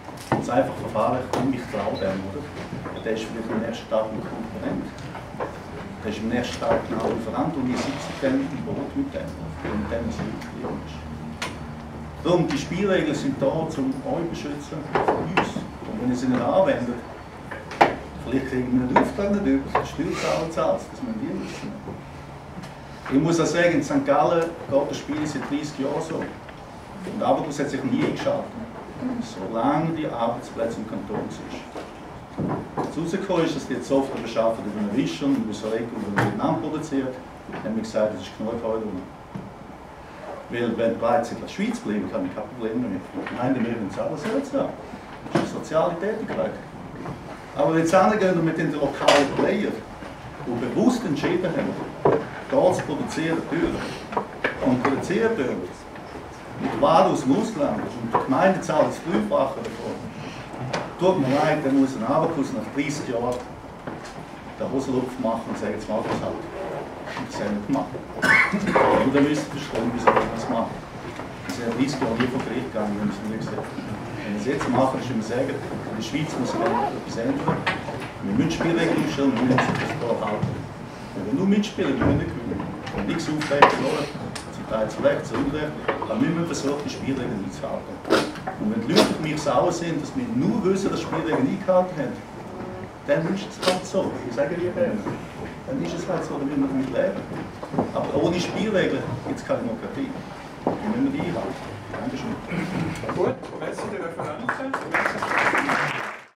das einfache Verfahren, ich glaube dem, oder? Der ist vielleicht am nächsten Tag ein Konkurrent. Der ist am nächsten Tag genau Lieferant und ich sitze dann im Boot mit dem, und dem es wirklich ist. Darum, die Spielregeln sind da, um euch beschützen, uns. Und wenn ihr sie nicht anwendet, vielleicht kriegen wir einen Auftrag nicht über, das Steuerzahler zahlt, das müssen wir wissen. Ich muss auch sagen, in St. Gallen geht das Spiel seit 30 Jahren so. Und Abacus hat sich nie eingeschaltet, solange die Arbeitsplätze im Kanton sind. Was rausgekommen ist, dass die Software beschaffen über einen Wischer und über Soreco über Vietnam produziert, haben wir gesagt, das ist genug heute. Weil wenn die Leute in der Schweiz bleiben, kann ich kein Problem damit. Nein, die müssen uns alles selbst haben. Das ist eine soziale Tätigkeit. Aber jetzt gehen wir mit den lokalen Playern, die bewusst entschieden haben, hier zu produzieren dürfen und produzieren dürfen. Mit Waren aus dem Ausland und die Gemeinde zahlt das Dreifache davon. Tut mir leid, dann muss ein Abacus nach 30 Jahren den Hosenlupf machen und sagen, jetzt mal das halt. Und das haben wir gemacht. Und dann müsst ihr verstehen, wieso wir das machen. Wir sind 30 Jahre nie vor Gericht gegangen, wenn wir es nicht gesehen haben. Wenn wir es jetzt machen, ist wir sagen, in der Schweiz muss sich etwas ändern. Wir müssen Spielregeln umstellen, wir müssen das da halten. Wenn wir nur mitspielen, wir müssen nicht gewinnen. Wenn nichts auftreten wollen, zum Teil zu Recht, zu Unrecht, dann müssen wir versuchen, die Spielregeln einzuhalten. Und wenn die Leute auf mich sauer sind, dass wir nur wissen, dass Spielregeln eingehalten haben, dann ist es halt so. Ich sage dir gerne. Dann ist es halt so, dann müssen wir damit leben. Aber ohne Spielregeln gibt es keine Demokratie. Die müssen wir einhalten. Dankeschön. Gut, merci der Referenz.